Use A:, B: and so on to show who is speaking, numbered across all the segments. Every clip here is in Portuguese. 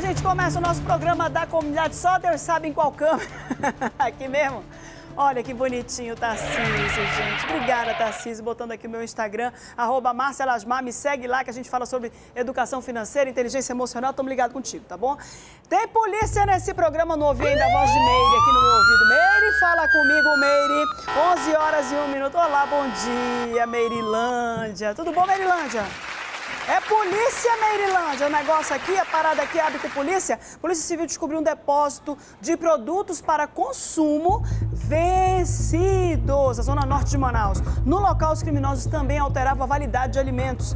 A: gente começa o nosso programa da comunidade, só Deus sabe em qual câmera. Aqui mesmo. Olha que bonitinho o Tarcísio, gente. Obrigada, Tarcísio, botando aqui o meu Instagram, @MarciaLasmar. Me segue lá que a gente fala sobre educação financeira, inteligência emocional. Estamos ligados contigo, tá bom? Tem polícia nesse programa, não ouvi ainda a voz de Meire aqui no meu ouvido. Meire, fala comigo, Meire. 11 horas e 1 minuto. Olá, bom dia, Meirilândia. Tudo bom, Meirilândia? É polícia, Meirilândia. O negócio aqui, a parada aqui abre com polícia. Polícia Civil descobriu um depósito de produtos para consumo vencidos, na zona norte de Manaus. No local, os criminosos também alteravam a validade de alimentos.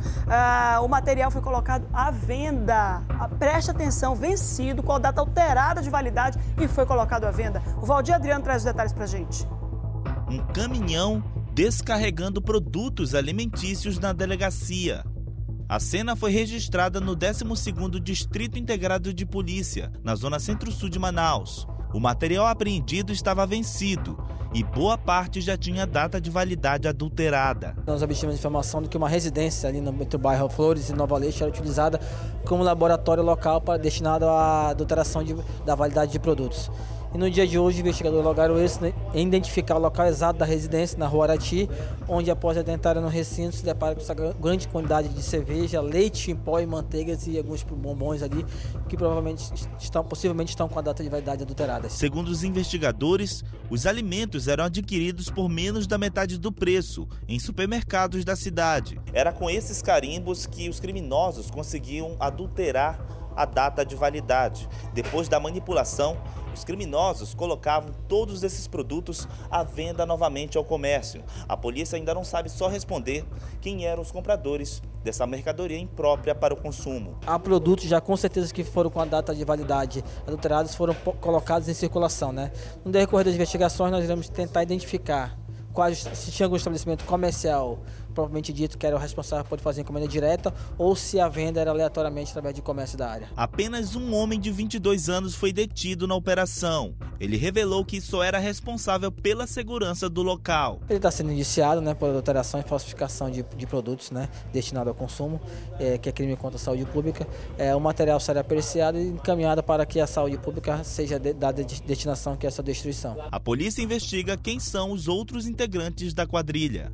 A: O material foi colocado à venda. Preste atenção, vencido, com a data alterada de validade e foi colocado à venda. O Valdir Adriano traz os detalhes pra gente.
B: Um caminhão descarregando produtos alimentícios na delegacia. A cena foi registrada no 12º Distrito Integrado de Polícia, na zona centro-sul de Manaus. O material apreendido estava vencido e boa parte já tinha data de validade adulterada.
C: Nós obtivemos informação de que uma residência ali no bairro Flores, em Nova Leste, era utilizada como laboratório local destinado à adulteração da validade de produtos. E no dia de hoje, o investigador lograram em identificar o local exato da residência, na Rua Arati, onde após adentrarem no recinto, se depara com essa grande quantidade de cerveja, leite em pó e manteigas e alguns bombons ali, que possivelmente estão com a data de validade adulterada.
B: Segundo os investigadores, os alimentos eram adquiridos por menos da metade do preço em supermercados da cidade. Era com esses carimbos que os criminosos conseguiam adulterar a data de validade. Depois da manipulação, os criminosos colocavam todos esses produtos à venda novamente ao comércio. A polícia ainda não sabe só responder quem eram os compradores dessa mercadoria imprópria para o consumo.
C: Há produtos já com certeza que foram com a data de validade adulterados, foram colocados em circulação, né? No decorrer das investigações, nós iremos tentar identificar se tinha algum estabelecimento comercial, propriamente dito, que era o responsável por fazer encomenda direta, ou se a venda era aleatoriamente através de comércio da área.
B: Apenas um homem de 22 anos foi detido na operação. Ele revelou que só era responsável pela segurança do local.
C: Ele está sendo indiciado, né, por adulteração e falsificação de produtos, né, destinado ao consumo, que é crime contra a saúde pública. O material será apreciado e encaminhado para que a saúde pública seja dada de destinação, que é essa destruição.
B: A polícia investiga quem são os outros integrantes da quadrilha.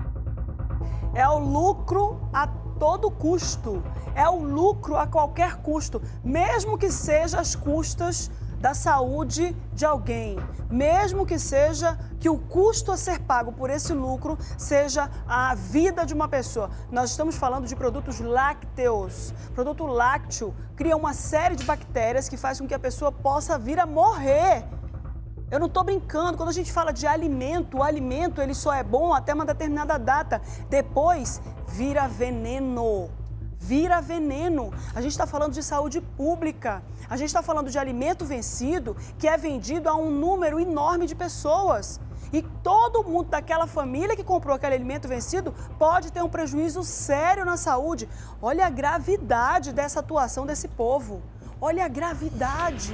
A: É o lucro a todo custo, é o lucro a qualquer custo, mesmo que seja às custas da saúde de alguém, mesmo que seja que o custo a ser pago por esse lucro seja a vida de uma pessoa. Nós estamos falando de produtos lácteos. Produto lácteo cria uma série de bactérias que faz com que a pessoa possa vir a morrer. Eu não estou brincando, quando a gente fala de alimento, o alimento ele só é bom até uma determinada data. Depois, vira veneno. Vira veneno. A gente está falando de saúde pública. A gente está falando de alimento vencido que é vendido a um número enorme de pessoas. E todo mundo daquela família que comprou aquele alimento vencido pode ter um prejuízo sério na saúde. Olha a gravidade dessa atuação desse povo. Olha a gravidade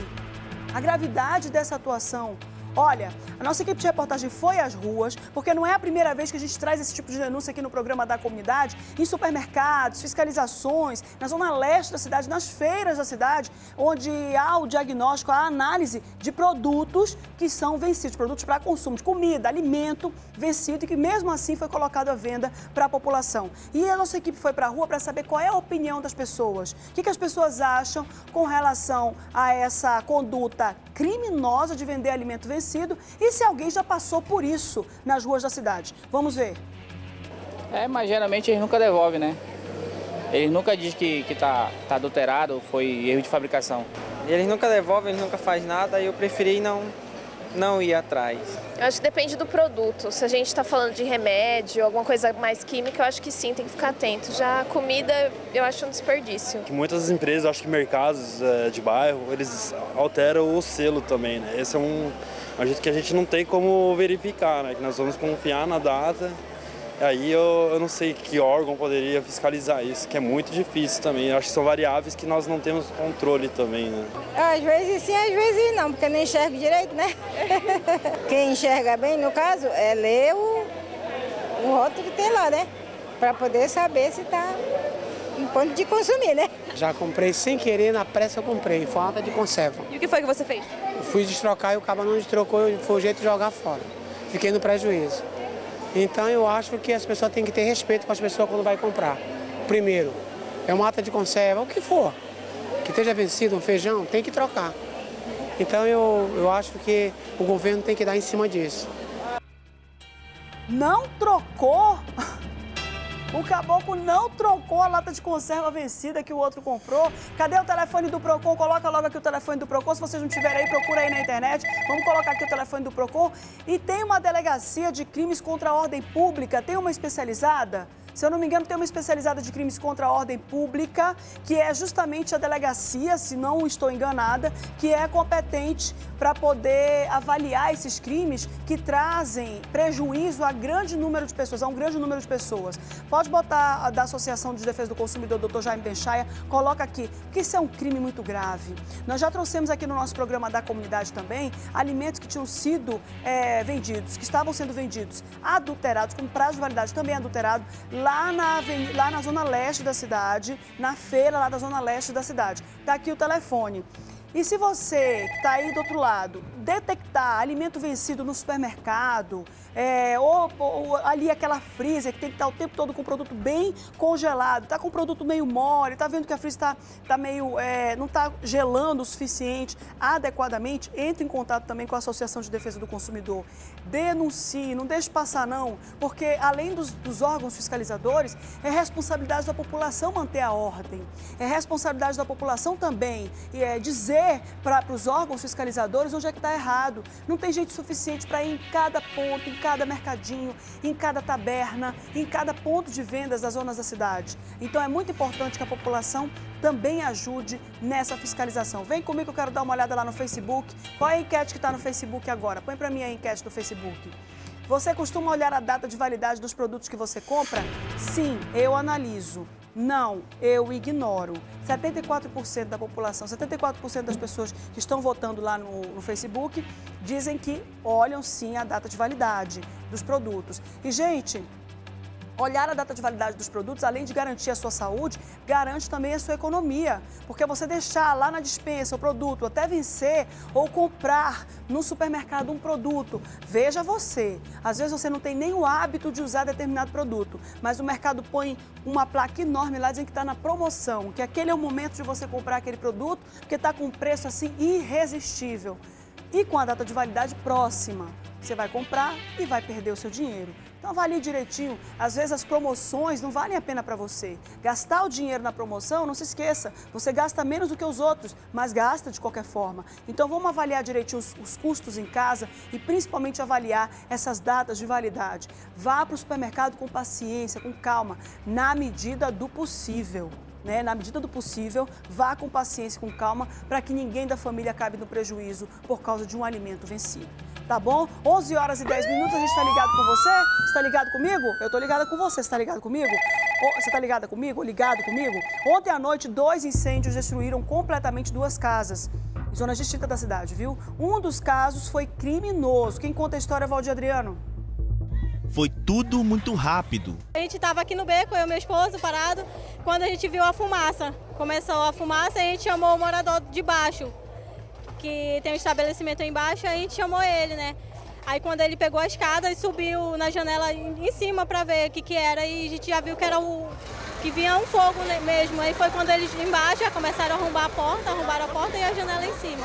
A: dessa atuação. Olha, a nossa equipe de reportagem foi às ruas, porque não é a primeira vez que a gente traz esse tipo de denúncia aqui no programa da comunidade, em supermercados, fiscalizações, na zona leste da cidade, nas feiras da cidade, onde há o diagnóstico, a análise de produtos que são vencidos, produtos para consumo, de comida, alimento vencido e que mesmo assim foi colocado à venda para a população. E a nossa equipe foi para a rua para saber qual é a opinião das pessoas, o que as pessoas acham com relação a essa conduta criminosa de vender alimento vencido e se alguém já passou por isso nas ruas da cidade. Vamos ver.
D: Mas geralmente eles nunca devolvem, né? Eles nunca dizem que tá adulterado ou foi erro de fabricação.
E: Eles nunca devolvem, eles nunca fazem nada e eu preferi não ir atrás.
F: Eu acho que depende do produto. Se a gente está falando de remédio, alguma coisa mais química, eu acho que sim, tem que ficar atento. Já a comida, eu acho um desperdício.
G: Que muitas empresas, acho que mercados de bairro, eles alteram o selo também, né? Esse é um jeito que a gente não tem como verificar, né? Que nós vamos confiar na data. Aí eu não sei que órgão poderia fiscalizar isso, que é muito difícil também. Eu acho que são variáveis que nós não temos controle também, né?
H: Às vezes sim, às vezes não, porque não enxerga direito, né? Quem enxerga bem, no caso, é ler o rótulo que tem lá, né? Para poder saber se está em ponto de consumir, né?
I: Já comprei sem querer, na pressa eu comprei, foi uma lata de conserva.
J: E o que foi que você fez?
I: Eu fui destrocar e o cabo não destrocou, foi o jeito de jogar fora. Fiquei no prejuízo. Então eu acho que as pessoas têm que ter respeito com as pessoas quando vai comprar. Primeiro, é uma lata de conserva, o que for, que esteja vencido, um feijão, tem que trocar. Então eu acho que o governo tem que dar em cima disso.
A: Não trocou? O caboclo não trocou a lata de conserva vencida que o outro comprou. Cadê o telefone do Procon? Coloca logo aqui o telefone do Procon. Se vocês não tiverem aí, procura aí na internet. Vamos colocar aqui o telefone do Procon. E tem uma delegacia de crimes contra a ordem pública. Tem uma especializada? Se eu não me engano, tem uma especializada de crimes contra a ordem pública, que é justamente a delegacia, se não estou enganada, que é competente para poder avaliar esses crimes que trazem prejuízo a grande número de pessoas, a um grande número de pessoas. Pode botar a da Associação de Defesa do Consumidor, Dr. Jaime Benchaia, coloca aqui, porque isso é um crime muito grave. Nós já trouxemos aqui no nosso programa da comunidade também alimentos que tinham sido vendidos, que estavam sendo vendidos adulterados, com prazo de validade também adulterado, lá na zona leste da cidade, na feira lá da zona leste da cidade. Está aqui o telefone. E se você que está aí do outro lado detectar alimento vencido no supermercado, ou ali aquela freezer que tem que estar o tempo todo com o produto bem congelado, está com o produto meio mole, está vendo que a freezer tá meio, não está gelando o suficiente adequadamente, entre em contato também com a Associação de Defesa do Consumidor. Denuncie, não deixe passar não, porque além dos órgãos fiscalizadores, é responsabilidade da população manter a ordem, é responsabilidade da população também dizer para os órgãos fiscalizadores onde é que está errado. Não tem gente suficiente para ir em cada ponto, em cada mercadinho, em cada taberna, em cada ponto de vendas das zonas da cidade. Então é muito importante que a população também ajude nessa fiscalização. Vem comigo que eu quero dar uma olhada lá no Facebook. Qual é a enquete que está no Facebook agora? Põe para mim a enquete do Facebook. Você costuma olhar a data de validade dos produtos que você compra? Sim, eu analiso. Não, eu ignoro. 74% da população, 74% das pessoas que estão votando lá no Facebook dizem que olham sim a data de validade dos produtos. E, gente, olhar a data de validade dos produtos, além de garantir a sua saúde, garante também a sua economia. Porque você deixar lá na despensa o produto até vencer ou comprar no supermercado um produto, veja você, às vezes você não tem nem o hábito de usar determinado produto, mas o mercado põe uma placa enorme lá dizendo que está na promoção, que aquele é o momento de você comprar aquele produto, porque está com um preço assim irresistível. E com a data de validade próxima, você vai comprar e vai perder o seu dinheiro. Então avalie direitinho, às vezes as promoções não valem a pena para você. Gastar o dinheiro na promoção, não se esqueça, você gasta menos do que os outros, mas gasta de qualquer forma. Então vamos avaliar direitinho os custos em casa e principalmente avaliar essas datas de validade. Vá para o supermercado com paciência, com calma, na medida do possível. Na medida do possível, vá com paciência, com calma, para que ninguém da família acabe no prejuízo por causa de um alimento vencido. Tá bom? 11 horas e 10 minutos, a gente tá ligado com você? Você tá ligado comigo? Eu tô ligada com você, você tá ligado comigo? Você tá ligada comigo? Ligado comigo? Ontem à noite, 2 incêndios destruíram completamente 2 casas, em zonas distintas da cidade, viu? Um dos casos foi criminoso. Quem conta a história é o Valdir Adriano.
B: Foi tudo muito rápido.
K: A gente estava aqui no beco, eu e meu esposo, parado, quando a gente viu a fumaça. Começou a fumaça e a gente chamou o morador de baixo, que tem um estabelecimento aí embaixo, a gente chamou ele, né? Aí quando ele pegou a escada e subiu na janela em cima para ver o que era, e a gente já viu que era que vinha um fogo mesmo. Aí foi quando eles embaixo já começaram a arrombaram a porta e a janela em cima.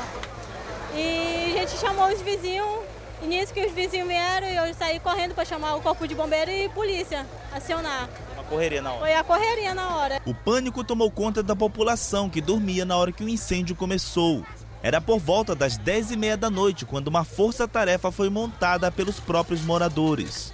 K: E a gente chamou os vizinhos. E nisso que os vizinhos vieram e eu saí correndo para chamar o corpo de bombeiro e polícia, acionar.
B: Uma correria na hora.
K: Foi a correria na hora.
B: O pânico tomou conta da população que dormia na hora que o incêndio começou. Era por volta das 10h30 da noite quando uma força-tarefa foi montada pelos próprios moradores.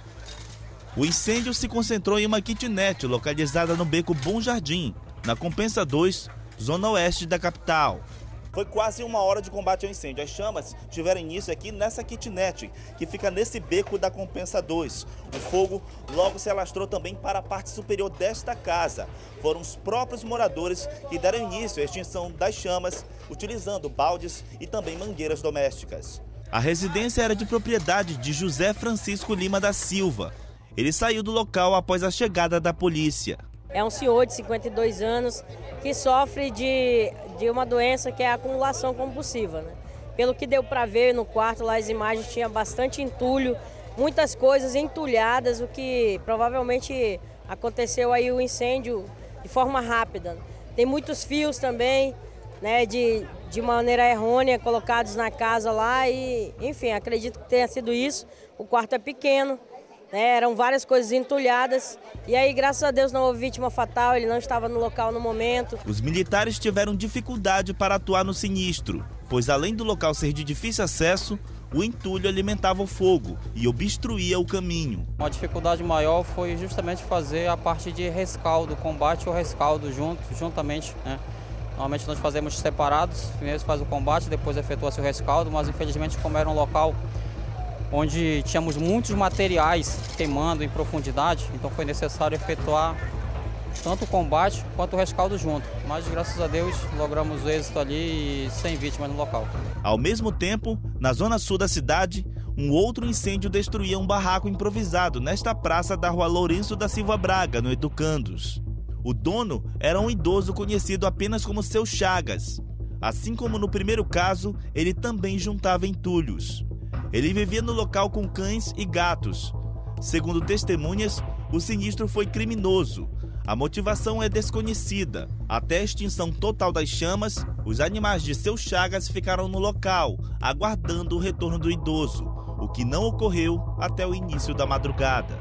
B: O incêndio se concentrou em uma kitnet localizada no beco Bom Jardim, na Compensa 2, zona oeste da capital. Foi quase 1 hora de combate ao incêndio. As chamas tiveram início aqui nessa kitnet, que fica nesse beco da Compensa 2. O fogo logo se alastrou também para a parte superior desta casa. Foram os próprios moradores que deram início à extinção das chamas, utilizando baldes e também mangueiras domésticas. A residência era de propriedade de José Francisco Lima da Silva. Ele saiu do local após a chegada da polícia.
J: É um senhor de 52 anos que sofre de uma doença que é a acumulação compulsiva, né? Pelo que deu para ver no quarto, lá as imagens tinha bastante entulho, muitas coisas entulhadas, o que provavelmente aconteceu aí o incêndio de forma rápida. Tem muitos fios também, né, de maneira errônea colocados na casa lá e, enfim, acredito que tenha sido isso. O quarto é pequeno, né, eram várias coisas entulhadas e aí, graças a Deus, não houve vítima fatal, ele não estava no local no momento.
B: Os militares tiveram dificuldade para atuar no sinistro, pois além do local ser de difícil acesso, o entulho alimentava o fogo e obstruía o caminho.
L: Uma dificuldade maior foi justamente fazer a parte de rescaldo, combate ao rescaldo juntamente, né? Normalmente nós fazemos separados, primeiro faz o combate, depois efetua-se o rescaldo, mas infelizmente como era um local onde tínhamos muitos materiais queimando em profundidade, então foi necessário efetuar tanto o combate quanto o rescaldo junto. Mas graças a Deus logramos o êxito ali e sem vítimas no local.
B: Ao mesmo tempo, na zona sul da cidade, um outro incêndio destruía um barraco improvisado nesta praça da Rua Lourenço da Silva Braga, no Educandos. O dono era um idoso conhecido apenas como Seu Chagas. Assim como no primeiro caso, ele também juntava entulhos. Ele vivia no local com cães e gatos. Segundo testemunhas, o sinistro foi criminoso. A motivação é desconhecida. Até a extinção total das chamas, os animais de Seu Chagas ficaram no local, aguardando o retorno do idoso, o que não ocorreu até o início da madrugada.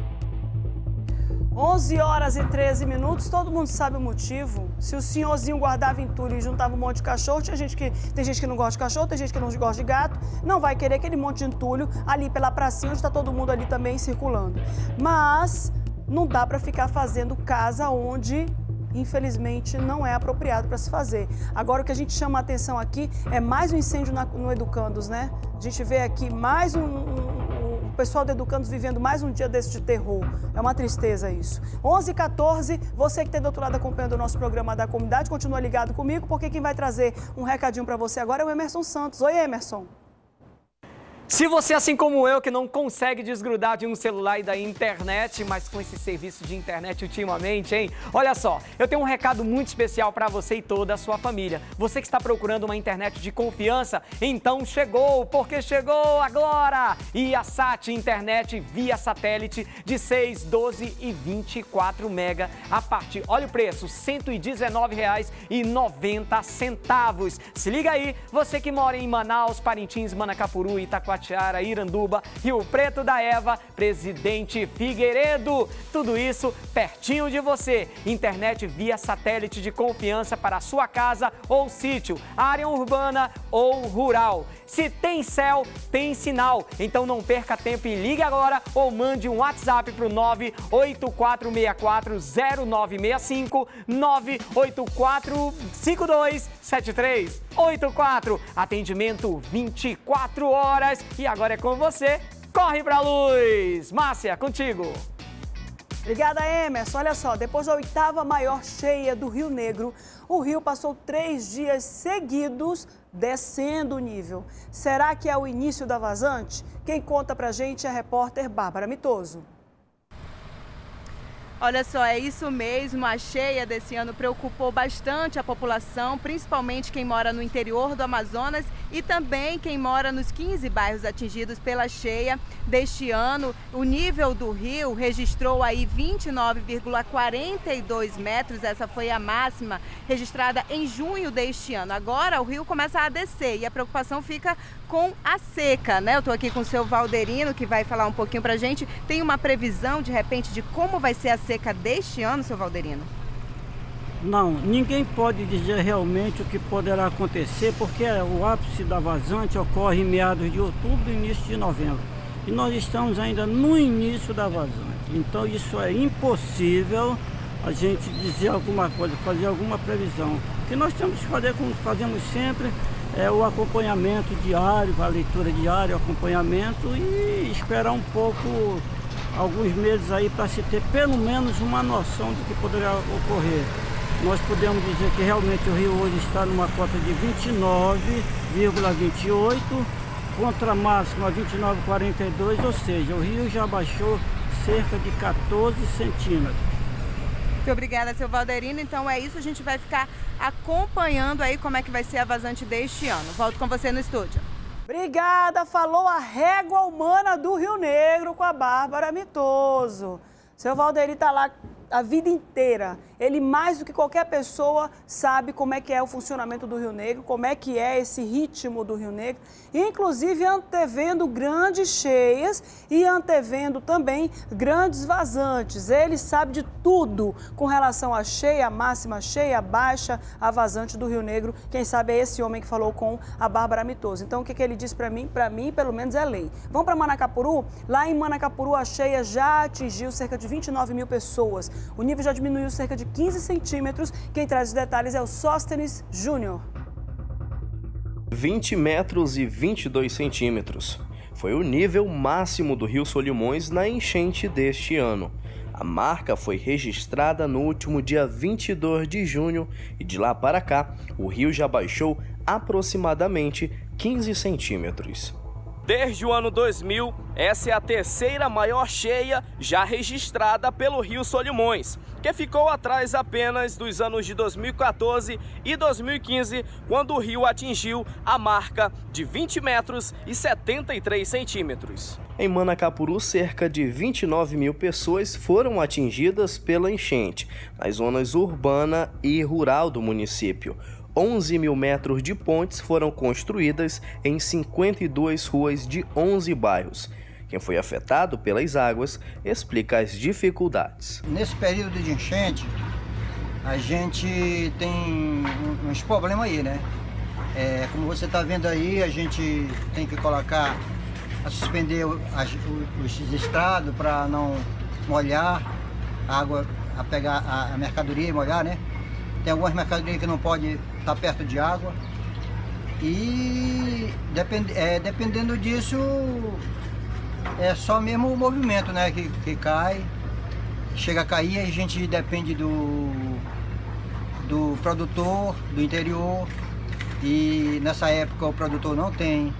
A: 11h13, todo mundo sabe o motivo. Se o senhorzinho guardava entulho e juntava um monte de cachorro, tem gente que não gosta de cachorro, tem gente que não gosta de gato, não vai querer aquele monte de entulho ali pela pracinha, onde está todo mundo ali também circulando. Mas não dá para ficar fazendo casa onde, infelizmente, não é apropriado para se fazer. Agora, o que a gente chama a atenção aqui é mais um incêndio no Educandos, né? A gente vê aqui mais o pessoal do Educandos vivendo mais um dia desse de terror. É uma tristeza isso. 11h14, você que tem do outro lado acompanhando o nosso programa da comunidade, continua ligado comigo, porque quem vai trazer um recadinho para você agora é o Emerson Santos. Oi, Emerson.
M: Se você, assim como eu, que não consegue desgrudar de um celular e da internet, mas com esse serviço de internet ultimamente, hein? Olha só, eu tenho um recado muito especial para você e toda a sua família. Você que está procurando uma internet de confiança, então chegou, porque chegou agora! Iasat Internet via satélite de 6, 12 e 24 mega a partir, olha o preço, R$ 119,90. Se liga aí, você que mora em Manaus, Parintins, Manacapuru, Itacoatiara, Iranduba, Rio Preto da Eva, Presidente Figueiredo. Tudo isso pertinho de você. Internet via satélite de confiança para a sua casa ou sítio, área urbana ou rural. Se tem céu, tem sinal. Então não perca tempo e ligue agora ou mande um WhatsApp para o 984640965, 984527384. Atendimento 24 horas. E agora é com você. Corre pra luz! Márcia, contigo.
A: Obrigada, Emerson. Olha só, depois da 8ª maior cheia do Rio Negro, o rio passou 3 dias seguidos descendo o nível. Será que é o início da vazante? Quem conta pra gente é a repórter Bárbara Mitoso.
N: Olha só, é isso mesmo, a cheia desse ano preocupou bastante a população, principalmente quem mora no interior do Amazonas e também quem mora nos 15 bairros atingidos pela cheia deste ano. O nível do rio registrou aí 29,42 metros, essa foi a máxima registrada em junho deste ano. Agora o rio começa a descer e a preocupação fica com a seca, né? Eu tô aqui com o seu Valderino, que vai falar um pouquinho pra gente. Tem uma previsão, de repente, de como vai ser a seca deste ano, seu Valderino?
O: Não, ninguém pode dizer realmente o que poderá acontecer, porque o ápice da vazante ocorre em meados de outubro e início de novembro. E nós estamos ainda no início da vazante. Então isso é impossível a gente dizer alguma coisa, fazer alguma previsão. O que nós temos que fazer, como fazemos sempre, é o acompanhamento diário, a leitura diária, o acompanhamento e esperar um pouco, alguns meses aí, para se ter pelo menos uma noção do que poderá ocorrer. Nós podemos dizer que realmente o rio hoje está numa cota de 29,28 contra a máxima 29,42, ou seja, o rio já baixou cerca de 14 centímetros.
N: Muito obrigada, seu Valderino. Então é isso, a gente vai ficar acompanhando aí como é que vai ser a vazante deste ano. Volto com você no estúdio.
A: Obrigada, falou a régua humana do Rio Negro com a Bárbara Mitoso. Seu Valderino está lá a vida inteira. Ele, mais do que qualquer pessoa, sabe como é que é o funcionamento do Rio Negro, como é que é esse ritmo do Rio Negro, inclusive antevendo grandes cheias e antevendo também grandes vazantes. Ele sabe de tudo com relação à cheia, a máxima cheia, a baixa, a vazante do Rio Negro. Quem sabe é esse homem que falou com a Bárbara Mitoso. Então, o que ele diz para mim? Para mim, pelo menos, é lei. Vamos para Manacapuru? Lá em Manacapuru, a cheia já atingiu cerca de 29 mil pessoas. O nível já diminuiu cerca de 15 centímetros. Quem traz os detalhes é o Sóstenes Júnior.
P: 20 metros e 22 centímetros. Foi o nível máximo do Rio Solimões na enchente deste ano. A marca foi registrada no último dia 22 de junho e de lá para cá, o rio já baixou aproximadamente 15 centímetros.
Q: Desde o ano 2000, essa é a terceira maior cheia já registrada pelo Rio Solimões, que ficou atrás apenas dos anos de 2014 e 2015, quando o rio atingiu a marca de 20 metros e 73 centímetros.
P: Em Manacapuru, cerca de 29 mil pessoas foram atingidas pela enchente, nas zonas urbana e rural do município. 11 mil metros de pontes foram construídas em 52 ruas de 11 bairros. Quem foi afetado pelas águas explica as dificuldades.
R: Nesse período de enchente, a gente tem uns problemas aí, né? Como você está vendo aí, a gente tem que colocar, suspender os estrados para não molhar a água, a pegar a mercadoria e molhar, né? Tem algumas mercadorias que não pode estar perto de água e dependendo disso é só mesmo o movimento, né, que cai, chega a cair, a gente depende do produtor do interior e nessa época o produtor não tem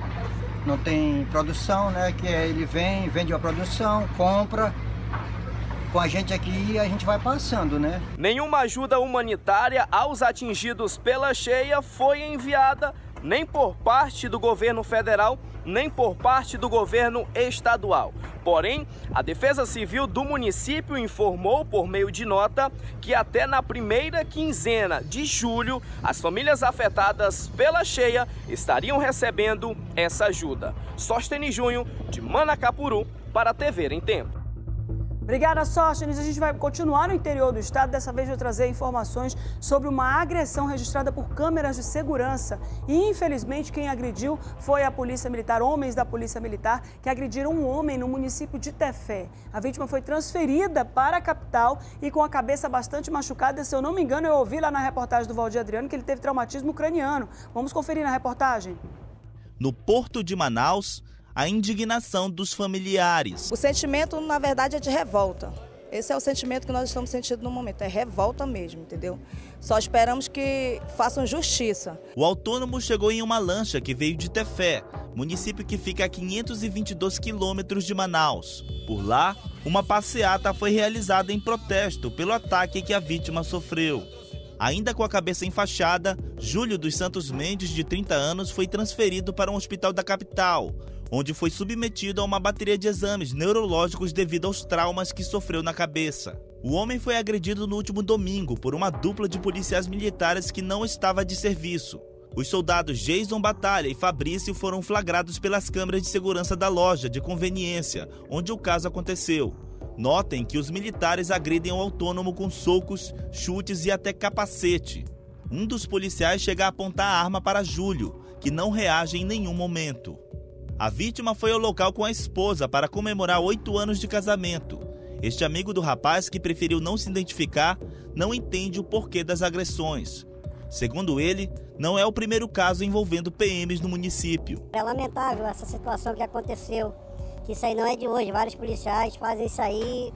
R: produção, né, que ele vende a produção, compra com a gente aqui e a gente vai passando, né?
Q: Nenhuma ajuda humanitária aos atingidos pela cheia foi enviada, nem por parte do governo federal, nem por parte do governo estadual. Porém, a Defesa Civil do município informou por meio de nota que até na primeira quinzena de julho, as famílias afetadas pela cheia estariam recebendo essa ajuda. Sóstenes Júnior, de Manacapuru, para a TV em Tempo.
A: Obrigada, Sóstenes. A gente vai continuar no interior do estado. Dessa vez vou trazer informações sobre uma agressão registrada por câmeras de segurança. E, infelizmente, quem agrediu foi a Polícia Militar, homens da Polícia Militar, que agrediram um homem no município de Tefé. A vítima foi transferida para a capital e com a cabeça bastante machucada. Se eu não me engano, eu ouvi lá na reportagem do Valdir Adriano que ele teve traumatismo craniano. Vamos conferir na reportagem.
B: No Porto de Manaus, a indignação dos familiares.
S: O sentimento, na verdade, é de revolta. Esse é o sentimento que nós estamos sentindo no momento, é revolta mesmo, entendeu? Só esperamos que façam justiça.
B: O autônomo chegou em uma lancha que veio de Tefé, município que fica a 522 quilômetros de Manaus. Por lá, uma passeata foi realizada em protesto pelo ataque que a vítima sofreu. Ainda com a cabeça enfaixada, Júlio dos Santos Mendes, de 30 anos, foi transferido para um hospital da capital, onde foi submetido a uma bateria de exames neurológicos devido aos traumas que sofreu na cabeça. O homem foi agredido no último domingo por uma dupla de policiais militares que não estava de serviço. Os soldados Jason Batalha e Fabrício foram flagrados pelas câmeras de segurança da loja de conveniência, onde o caso aconteceu. Notem que os militares agridem o autônomo com socos, chutes e até capacete. Um dos policiais chega a apontar a arma para Júlio, que não reage em nenhum momento. A vítima foi ao local com a esposa para comemorar 8 anos de casamento. Este amigo do rapaz, que preferiu não se identificar, não entende o porquê das agressões. Segundo ele, não é o primeiro caso envolvendo PMs no município.
T: É lamentável essa situação que aconteceu, que isso aí não é de hoje. Vários policiais fazem isso aí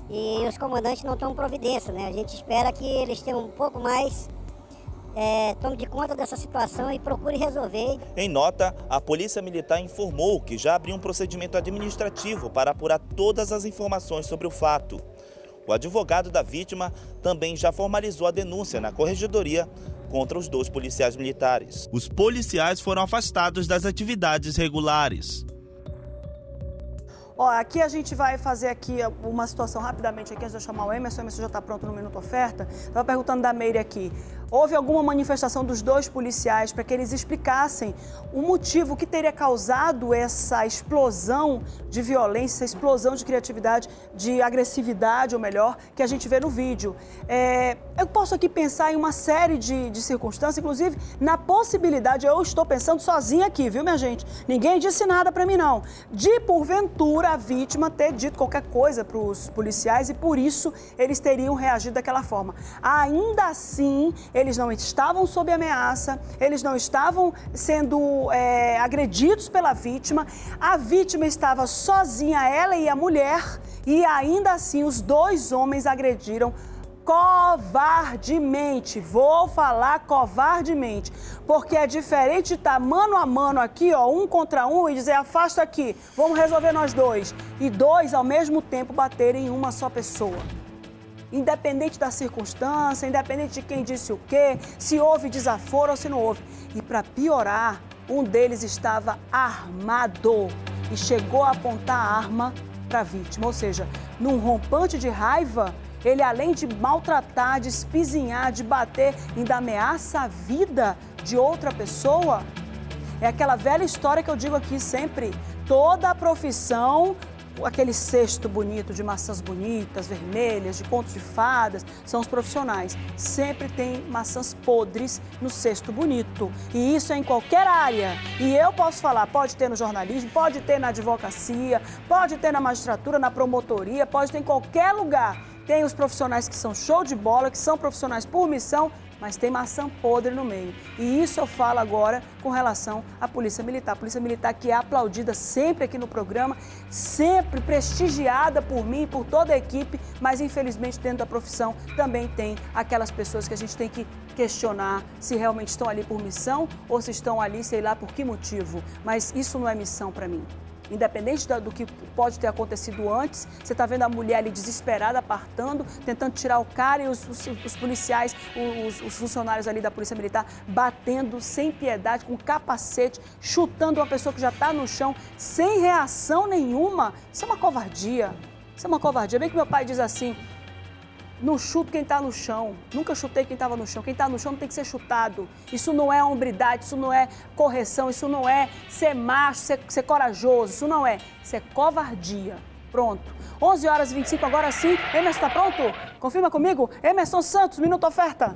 T: e os comandantes não tomam providência, né? A gente espera que eles tenham um pouco mais, tome de conta dessa situação e procure resolver.
B: Em nota, a Polícia Militar informou que já abriu um procedimento administrativo para apurar todas as informações sobre o fato. O advogado da vítima também já formalizou a denúncia na corregedoria contra os 2 policiais militares. Os policiais foram afastados das atividades regulares.
A: Ó, aqui a gente vai fazer aqui uma situação rapidamente aqui, antes de eu chamar o Emerson já está pronto no Minuto Oferta. Estava perguntando da Meire aqui. Houve alguma manifestação dos 2 policiais para que eles explicassem o motivo que teria causado essa explosão de violência, essa explosão de criatividade, de agressividade, ou melhor, que a gente vê no vídeo. Eu posso aqui pensar em uma série de circunstâncias, inclusive na possibilidade, eu estou pensando sozinha aqui, viu, minha gente? Ninguém disse nada para mim, não. De, porventura, a vítima ter dito qualquer coisa para os policiais e, por isso, eles teriam reagido daquela forma. Ainda assim, eles não estavam sob ameaça, eles não estavam sendo agredidos pela vítima, a vítima estava sozinha, ela e a mulher, e ainda assim os 2 homens agrediram covardemente. Vou falar covardemente, porque é diferente de estar mano a mano aqui, ó, 1 contra 1 e dizer afasta aqui, vamos resolver nós 2, e 2 ao mesmo tempo baterem em uma só pessoa. Independente da circunstância, independente de quem disse o quê, se houve desaforo ou se não houve. E para piorar, um deles estava armado e chegou a apontar a arma para a vítima. Ou seja, num rompante de raiva, ele além de maltratar, de espizinhar, de bater, ainda ameaça a vida de outra pessoa. É aquela velha história que eu digo aqui sempre, toda a profissão, aquele cesto bonito de maçãs bonitas, vermelhas, de contos de fadas, são os profissionais. Sempre tem maçãs podres no cesto bonito. E isso é em qualquer área. E eu posso falar, pode ter no jornalismo, pode ter na advocacia, pode ter na magistratura, na promotoria, pode ter em qualquer lugar. Tem os profissionais que são show de bola, que são profissionais por missão, mas tem maçã podre no meio. E isso eu falo agora com relação à Polícia Militar. A Polícia Militar que é aplaudida sempre aqui no programa, sempre prestigiada por mim e por toda a equipe, mas infelizmente dentro da profissão também tem aquelas pessoas que a gente tem que questionar se realmente estão ali por missão ou se estão ali, sei lá, por que motivo. Mas isso não é missão para mim. Independente do que pode ter acontecido antes, você está vendo a mulher ali desesperada, apartando, tentando tirar o cara e os policiais, os funcionários ali da Polícia Militar batendo sem piedade, com capacete, chutando uma pessoa que já está no chão, sem reação nenhuma. Isso é uma covardia. Isso é uma covardia. Bem que meu pai diz assim, não chuto quem está no chão. Nunca chutei quem estava no chão. Quem está no chão não tem que ser chutado. Isso não é hombridade, isso não é correção, isso não é ser macho, ser corajoso. Isso não é. Isso é covardia. Pronto. 11h25, agora sim. Emerson, está pronto? Confirma comigo. Emerson Santos, Minuto Oferta.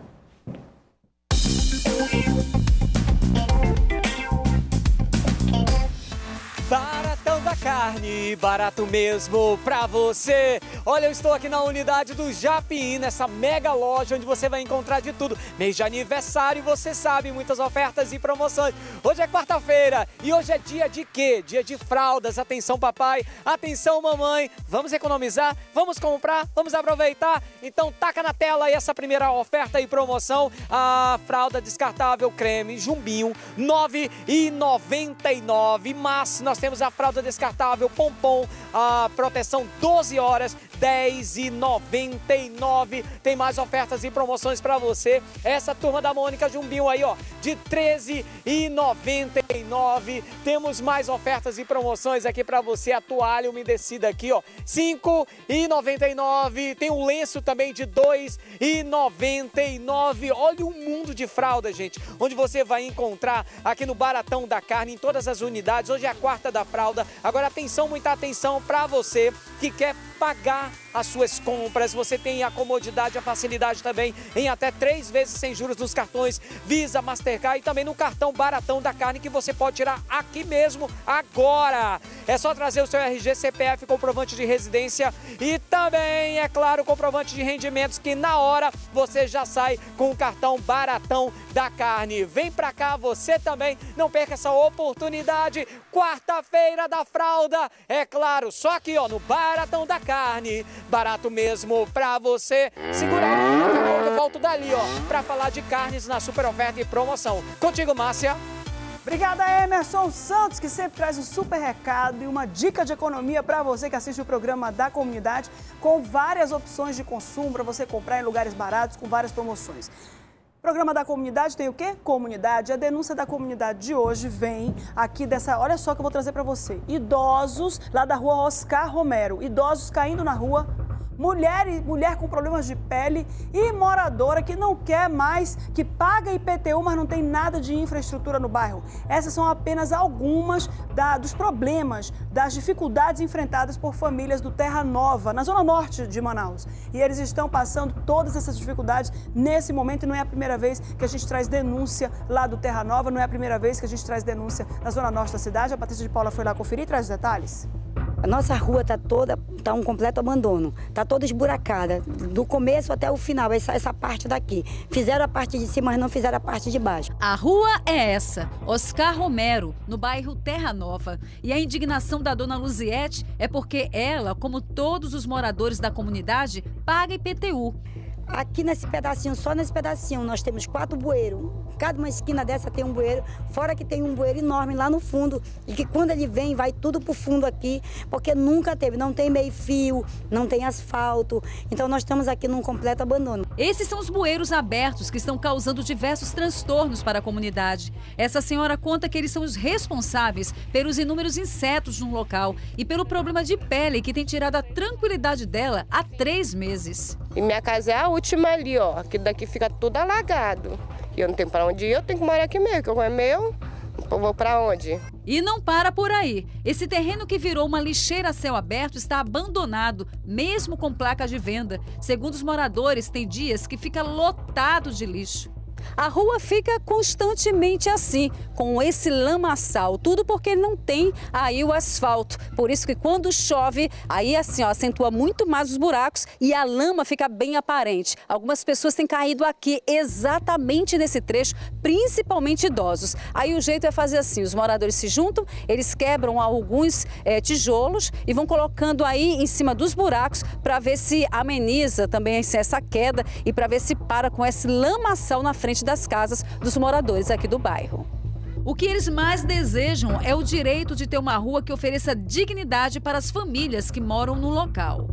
M: Baratão da carne, barato mesmo pra você. Olha, eu estou aqui na unidade do Japim, nessa mega loja onde você vai encontrar de tudo. Mês de aniversário, você sabe, muitas ofertas e promoções. Hoje é quarta-feira e hoje é dia de quê? Dia de fraldas. Atenção papai, atenção mamãe. Vamos economizar, vamos comprar, vamos aproveitar. Então taca na tela aí essa primeira oferta e promoção. A fralda descartável creme Jumbinho, R$ 9,99. Mas nós temos a fralda descartável Pompom, a proteção 12 horas, R$ 10,99. Tem mais ofertas e promoções para você. Essa turma da Mônica Jumbinho aí, ó, de R$ 13,99. Temos mais ofertas e promoções aqui para você. A toalha umedecida aqui, ó, R$ 5,99. Tem um lenço também de R$ 2,99. Olha um mundo de fralda, gente, onde você vai encontrar aqui no Baratão da Carne, em todas as unidades. Hoje é a quarta da fralda. Agora atenção, muita atenção para você que quer pagar as suas compras. Você tem a comodidade, a facilidade também em até 3 vezes sem juros nos cartões Visa, Mastercard e também no cartão Baratão da Carne, que você pode tirar aqui mesmo agora. É só trazer o seu RG, CPF, comprovante de residência e também, é claro, comprovante de rendimentos, que na hora você já sai com o cartão Baratão da Carne. Vem pra cá você também, não perca essa oportunidade. Quarta-feira da fralda, é claro, só aqui, ó, no Baratão da Carne. Barato mesmo pra você. Segura aí, daqui a pouco eu volto dali, ó, pra falar de carnes na super oferta e promoção. Contigo, Márcia.
A: Obrigada, Emerson Santos, que sempre traz um super recado e uma dica de economia para você que assiste o programa da comunidade, com várias opções de consumo para você comprar em lugares baratos, com várias promoções. Programa da comunidade tem o quê? Comunidade. A denúncia da comunidade de hoje vem aqui dessa... Olha só que eu vou trazer para você. Idosos lá da rua Oscar Romero. Idosos caindo na rua. Mulher com problemas de pele e moradora que não quer mais, que paga IPTU, mas não tem nada de infraestrutura no bairro. Essas são apenas algumas dos problemas, das dificuldades enfrentadas por famílias do Terra Nova, na zona norte de Manaus. E eles estão passando todas essas dificuldades nesse momento e não é a primeira vez que a gente traz denúncia lá do Terra Nova, não é a primeira vez que a gente traz denúncia na zona norte da cidade. A Patrícia de Paula foi lá conferir e traz os detalhes.
U: A nossa rua tá um completo abandono, tá toda esburacada, do começo até o final, essa parte daqui. Fizeram a parte de cima, mas não fizeram a parte de baixo.
V: A rua é essa, Oscar Romero, no bairro Terra Nova. E a indignação da dona Luziete é porque ela, como todos os moradores da comunidade, paga IPTU.
U: Aqui nesse pedacinho, só nesse pedacinho, nós temos 4 bueiros. Cada uma esquina dessa tem um bueiro, fora que tem um bueiro enorme lá no fundo. E que quando ele vem, vai tudo pro fundo aqui, porque nunca teve, não tem meio-fio, não tem asfalto. Então nós estamos aqui num completo abandono.
V: Esses são os bueiros abertos que estão causando diversos transtornos para a comunidade. Essa senhora conta que eles são os responsáveis pelos inúmeros insetos no local e pelo problema de pele que tem tirado a tranquilidade dela há 3 meses.
W: E minha casa é a última ali, ó. Aquilo daqui fica tudo alagado. E eu não tenho para onde ir, eu tenho que morar aqui mesmo, que é meu. Eu vou para onde?
V: E não para por aí. Esse terreno que virou uma lixeira a céu aberto está abandonado, mesmo com placas de venda. Segundo os moradores, tem dias que fica lotado de lixo. A rua fica constantemente assim, com esse lamaçal, tudo porque não tem aí o asfalto. Por isso que quando chove, aí assim, ó, acentua muito mais os buracos e a lama fica bem aparente. Algumas pessoas têm caído aqui exatamente nesse trecho, principalmente idosos. Aí o jeito é fazer assim, os moradores se juntam, eles quebram alguns tijolos e vão colocando aí em cima dos buracos para ver se ameniza também essa queda e para ver se para com esse lamaçal na frente das casas dos moradores aqui do bairro. O que eles mais desejam é o direito de ter uma rua que ofereça dignidade para as famílias que moram no local.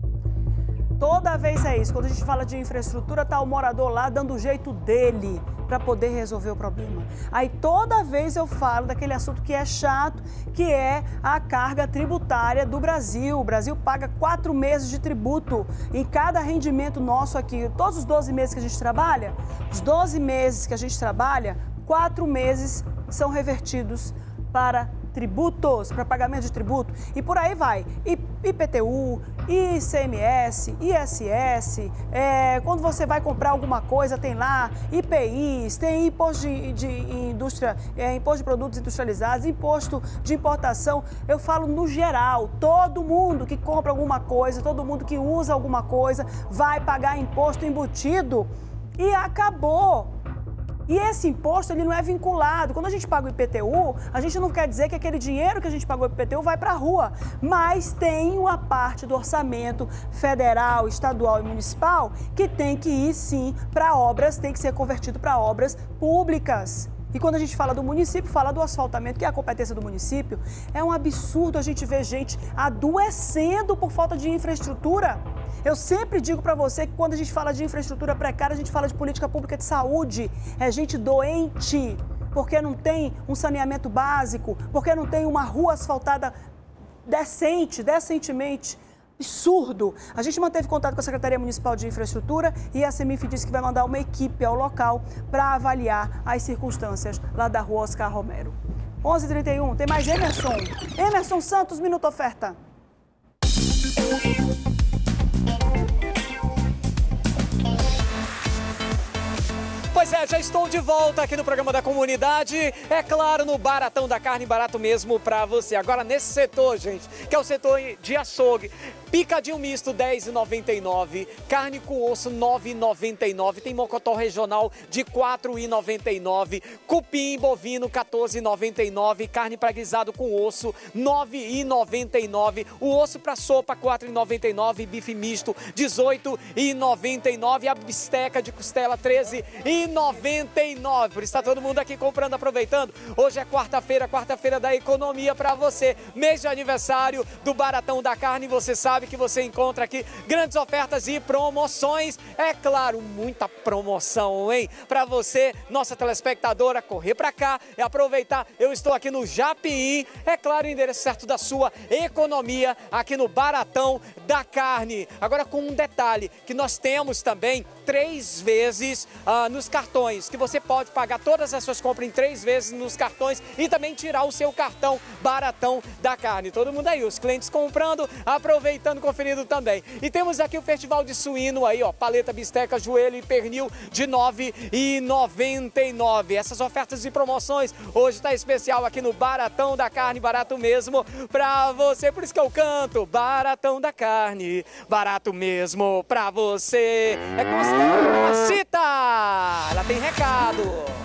A: Toda vez é isso, quando a gente fala de infraestrutura, tá o morador lá dando o jeito dele para poder resolver o problema. Aí toda vez eu falo daquele assunto que é chato, que é a carga tributária do Brasil. O Brasil paga 4 meses de tributo em cada rendimento nosso aqui. Todos os 12 meses que a gente trabalha, os 12 meses que a gente trabalha, 4 meses são revertidos para tributos, para pagamento de tributo, e por aí vai. IPTU, ICMS, ISS, quando você vai comprar alguma coisa, tem lá IPIs, tem imposto de indústria, imposto de produtos industrializados, imposto de importação. Eu falo no geral, todo mundo que compra alguma coisa, todo mundo que usa alguma coisa, vai pagar imposto embutido e acabou. E esse imposto, ele não é vinculado. Quando a gente paga o IPTU, a gente não quer dizer que aquele dinheiro que a gente pagou o IPTU vai para a rua. Mas tem uma parte do orçamento federal, estadual e municipal que tem que ir, sim, para obras, tem que ser convertido para obras públicas. E quando a gente fala do município, fala do asfaltamento, que é a competência do município, é um absurdo a gente ver gente adoecendo por falta de infraestrutura. Eu sempre digo para você que quando a gente fala de infraestrutura precária, a gente fala de política pública de saúde. É gente doente, porque não tem um saneamento básico, porque não tem uma rua asfaltada decentemente. Absurdo. A gente manteve contato com a Secretaria Municipal de Infraestrutura e a CEMIF disse que vai mandar uma equipe ao local para avaliar as circunstâncias lá da rua Oscar Romero. 11h31, tem mais Emerson. Emerson Santos, Minuto Oferta.
M: Pois é, já estou de volta aqui no programa da comunidade, é claro, no Baratão da Carne, barato mesmo pra você. Agora nesse setor, gente, que é o setor de açougue, picadinho misto R$10,99, carne com osso R$9,99, tem mocotó regional de R$4,99, cupim bovino R$14,99, carne para guisado com osso R$9,99, o osso para sopa R$4,99, bife misto R$18,99, a bisteca de costela R$13,99. R$1,99. Por isso está todo mundo aqui comprando, aproveitando. Hoje é quarta-feira, quarta-feira da economia para você. Mês de aniversário do Baratão da Carne. Você sabe que você encontra aqui grandes ofertas e promoções. É claro, muita promoção, hein? Para você, nossa telespectadora, correr para cá e aproveitar. Eu estou aqui no Japim. É claro, o endereço certo da sua economia aqui no Baratão da Carne. Agora com um detalhe, que nós temos também 3 vezes nos cartões, que você pode pagar todas as suas compras em 3 vezes nos cartões e também tirar o seu cartão Baratão da Carne. Todo mundo aí, os clientes comprando, aproveitando, conferindo também. E temos aqui o Festival de Suíno aí, ó, paleta, bisteca, joelho e pernil de R$ 9,99. Essas ofertas e promoções hoje tá especial aqui no Baratão da Carne, barato mesmo pra você. Por isso que eu canto, Baratão da Carne, barato mesmo pra você. É com a Cita, ela tem recado.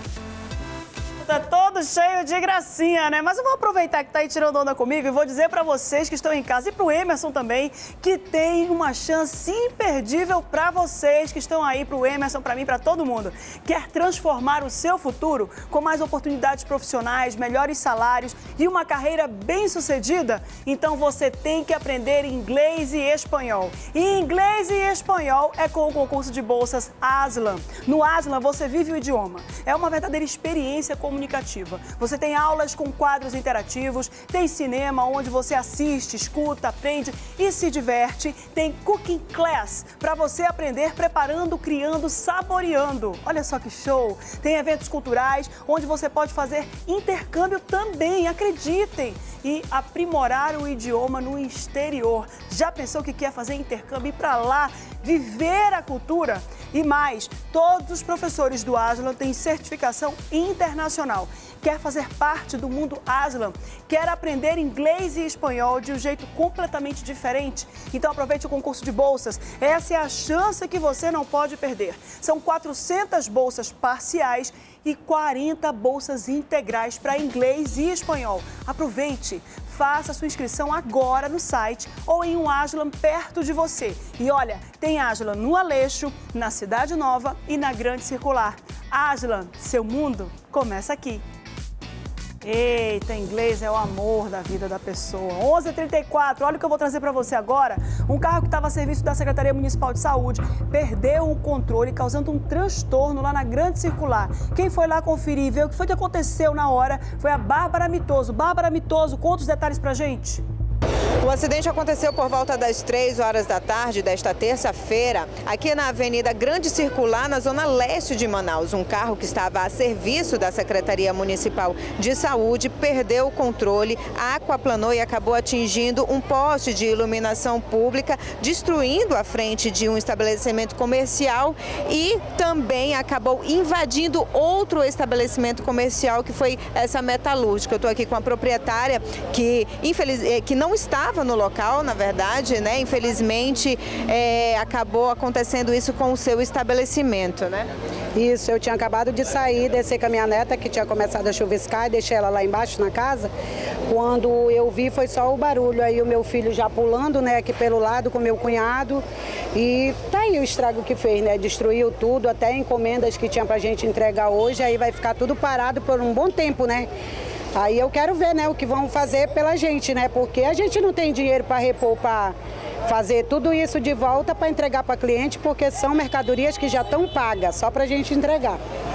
A: Tá todo cheio de gracinha, né? Mas eu vou aproveitar que tá aí tirando onda comigo e vou dizer pra vocês que estão em casa e pro Emerson também, que tem uma chance imperdível pra vocês que estão aí, pro Emerson, pra mim, pra todo mundo. Quer transformar o seu futuro com mais oportunidades profissionais, melhores salários e uma carreira bem-sucedida? Então você tem que aprender inglês e espanhol. E inglês e espanhol é com o concurso de bolsas Aslan. No Aslan você vive o idioma. É uma verdadeira experiência comunicativa. Você tem aulas com quadros interativos, tem cinema onde você assiste, escuta, aprende e se diverte. Tem cooking class para você aprender preparando, criando, saboreando. Olha só que show! Tem eventos culturais onde você pode fazer intercâmbio também, acreditem! E aprimorar o idioma no exterior. Já pensou que quer fazer intercâmbio e ir para lá, viver a cultura? E mais, todos os professores do Aslan têm certificação internacional. Quer fazer parte do mundo Aslan? Quer aprender inglês e espanhol de um jeito completamente diferente? Então aproveite o concurso de bolsas. Essa é a chance que você não pode perder. São 400 bolsas parciais e 40 bolsas integrais para inglês e espanhol. Aproveite! Faça sua inscrição agora no site ou em um Aslan perto de você. E olha, tem Aslan no Aleixo, na Cidade Nova e na Grande Circular. Aslan, seu mundo começa aqui. Eita, inglês é o amor da vida da pessoa. 11h34, olha o que eu vou trazer para você agora. Um carro que estava a serviço da Secretaria Municipal de Saúde perdeu o controle, causando um transtorno lá na Grande Circular. Quem foi lá conferir e ver o que foi que aconteceu na hora foi a Bárbara Mitoso. Bárbara Mitoso, conta os detalhes pra gente.
C: O acidente aconteceu por volta das 3 horas da tarde desta terça-feira, aqui na Avenida Grande Circular, na zona leste de Manaus. Um carro que estava a serviço da Secretaria Municipal de Saúde perdeu o controle, aquaplanou e acabou atingindo um poste de iluminação pública, destruindo a frente de um estabelecimento comercial e também acabou invadindo outro estabelecimento comercial, que foi essa metalúrgica. Eu estou aqui com a proprietária que não estava no local, na verdade, né? Infelizmente, acabou acontecendo isso com o seu estabelecimento, né?
D: Isso, eu tinha acabado de sair, descer com a minha neta, que tinha começado a chuviscar, e deixei ela lá embaixo na casa. Quando eu vi, foi só o barulho, aí o meu filho já pulando, né, aqui pelo lado com o meu cunhado. E tá aí o estrago que fez, né? Destruiu tudo, até encomendas que tinha pra gente entregar hoje, aí vai ficar tudo parado por um bom tempo, né? Aí eu quero ver, né, o que vão fazer pela gente, né? Porque a gente não tem dinheiro para repor, para fazer tudo isso de volta para entregar para cliente, porque são mercadorias que já estão pagas, só para a gente entregar.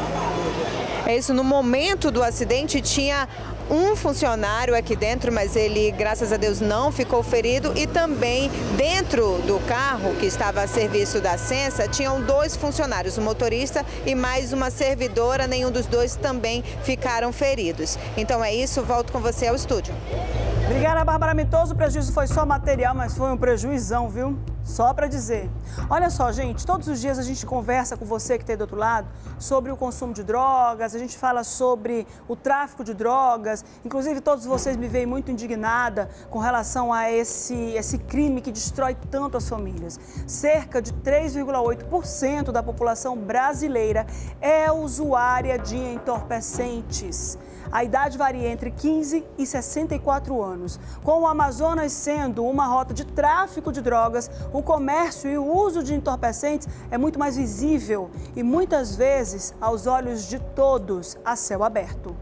C: É isso, no momento do acidente tinha um funcionário aqui dentro, mas ele, graças a Deus, não ficou ferido. E também dentro do carro que estava a serviço da Sensa, tinham 2 funcionários, um motorista e mais uma servidora. Nenhum dos 2 também ficaram feridos. Então é isso, volto com você ao estúdio.
A: Obrigada, Bárbara Mitoso. O prejuízo foi só material, mas foi um prejuizão, viu? Só para dizer. Olha só, gente, todos os dias a gente conversa com você que está aí do outro lado sobre o consumo de drogas, a gente fala sobre o tráfico de drogas. Inclusive, todos vocês me veem muito indignada com relação a esse crime que destrói tanto as famílias. Cerca de 3,8% da população brasileira é usuária de entorpecentes. A idade varia entre 15 e 64 anos. Com o Amazonas sendo uma rota de tráfico de drogas, o comércio e o uso de entorpecentes é muito mais visível e muitas vezes aos olhos de todos a céu aberto.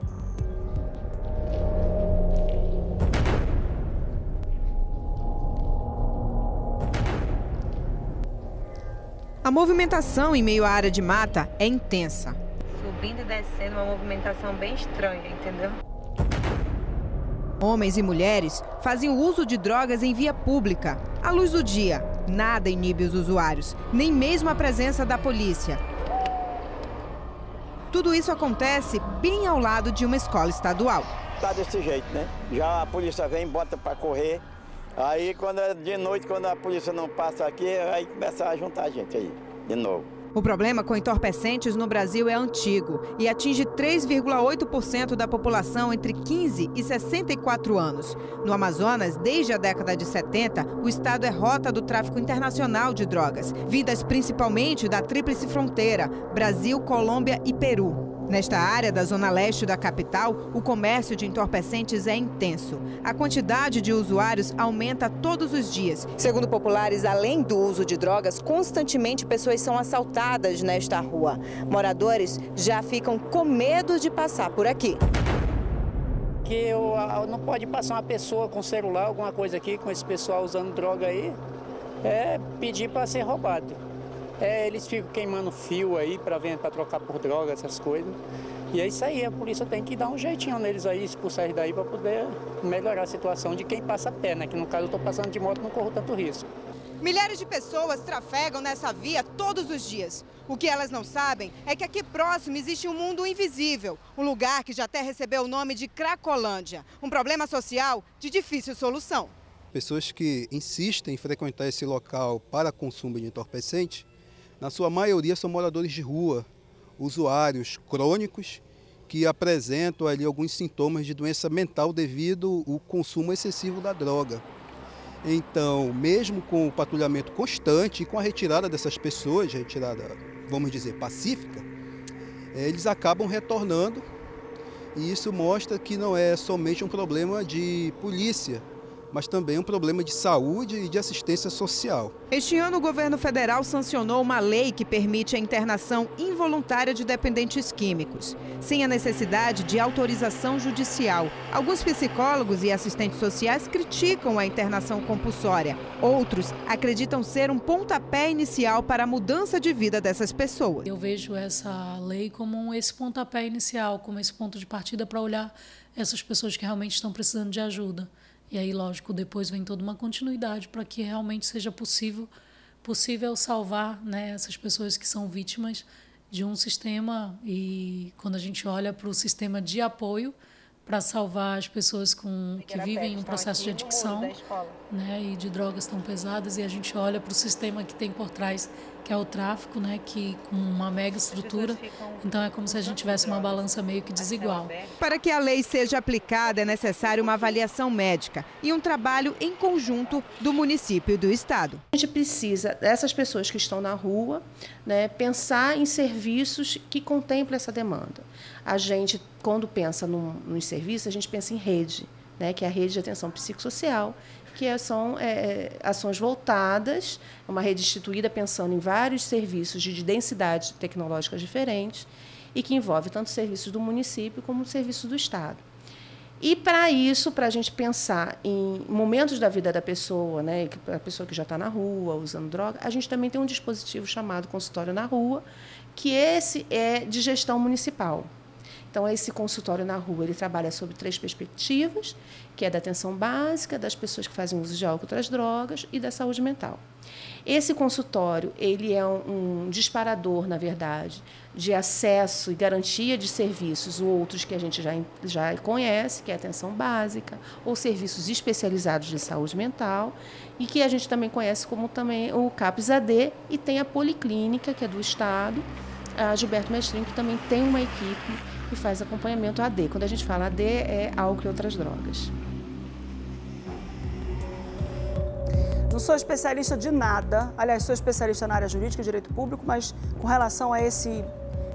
C: A movimentação em meio à área de mata é intensa.
N: Subindo e descendo, uma movimentação bem estranha, entendeu?
C: Homens e mulheres faziam uso de drogas em via pública. À luz do dia, nada inibe os usuários, nem mesmo a presença da polícia. Tudo isso acontece bem ao lado de uma escola estadual.
E: Tá desse jeito, né? Já a polícia vem, bota para correr. Aí, quando é de noite, quando a polícia não passa aqui, aí começa a juntar a gente aí, de novo.
C: O problema com entorpecentes no Brasil é antigo e atinge 3,8% da população entre 15 e 64 anos. No Amazonas, desde a década de 70, o estado é rota do tráfico internacional de drogas, vindas principalmente da Tríplice Fronteira, Brasil, Colômbia e Peru. Nesta área da zona leste da capital, o comércio de entorpecentes é intenso. A quantidade de usuários aumenta todos os dias. Segundo populares, além do uso de drogas, constantemente pessoas são assaltadas nesta rua. Moradores já ficam com medo de passar por aqui.
O: Que não pode passar uma pessoa com celular, alguma coisa aqui, com esse pessoal usando droga aí, pedir para ser roubado. Eles ficam queimando fio aí para trocar por droga, essas coisas. E é isso aí, a polícia tem que dar um jeitinho neles aí, expulsar eles daí para poder melhorar a situação de quem passa a pé, né? Que no caso eu estou passando de moto, não corro tanto risco.
C: Milhares de pessoas trafegam nessa via todos os dias. O que elas não sabem é que aqui próximo existe um mundo invisível, um lugar que já até recebeu o nome de Cracolândia, um problema social de difícil solução.
F: Pessoas que insistem em frequentar esse local para consumo de entorpecente, na sua maioria são moradores de rua, usuários crônicos que apresentam ali alguns sintomas de doença mental devido ao consumo excessivo da droga. Então, mesmo com o patrulhamento constante e com a retirada dessas pessoas, retirada, vamos dizer, pacífica, eles acabam retornando e isso mostra que não é somente um problema de polícia, mas também um problema de saúde e de assistência social.
C: Este ano, o governo federal sancionou uma lei que permite a internação involuntária de dependentes químicos, sem a necessidade de autorização judicial. Alguns psicólogos e assistentes sociais criticam a internação compulsória. Outros acreditam ser um pontapé inicial para a mudança de vida dessas pessoas.
G: Eu vejo essa lei como esse pontapé inicial, como esse ponto de partida para olhar essas pessoas que realmente estão precisando de ajuda. E aí, lógico, depois vem toda uma continuidade para que realmente seja possível salvar, né, essas pessoas que são vítimas de um sistema. E quando a gente olha para o sistema de apoio para salvar as pessoas que vivem um processo de adicção, né, e de drogas tão pesadas, e a gente olha para o sistema que tem por trás, que é o tráfico, né, que com uma mega estrutura, então é como se a gente tivesse uma balança meio que desigual.
C: Para que a lei seja aplicada é necessário uma avaliação médica e um trabalho em conjunto do município e do estado.
X: A gente precisa dessas pessoas que estão na rua, né, pensar em serviços que contemplem essa demanda. A gente, quando pensa nos serviços, a gente pensa em rede, né, que é a rede de atenção psicossocial, que são ações voltadas, uma rede instituída pensando em vários serviços de densidades tecnológicas diferentes e que envolve tanto serviços do município como serviços do estado. E, para isso, para a gente pensar em momentos da vida da pessoa, né, a pessoa que já está na rua, usando droga, a gente também tem um dispositivo chamado consultório na rua, que esse é de gestão municipal. Então, esse consultório na rua, ele trabalha sobre 3 perspectivas, que é da atenção básica, das pessoas que fazem uso de álcool e outras drogas e da saúde mental. Esse consultório, ele é um disparador, na verdade, de acesso e garantia de serviços, outros que a gente já conhece, que é a atenção básica, ou serviços especializados de saúde mental, e que a gente também conhece como também o CAPS-AD, e tem a Policlínica, que é do Estado, a Gilberto Mestrinho, que também tem uma equipe que faz acompanhamento AD. Quando a gente fala AD, é álcool e outras drogas.
A: Não sou especialista de nada, aliás, sou especialista na área jurídica e direito público, mas com relação a esse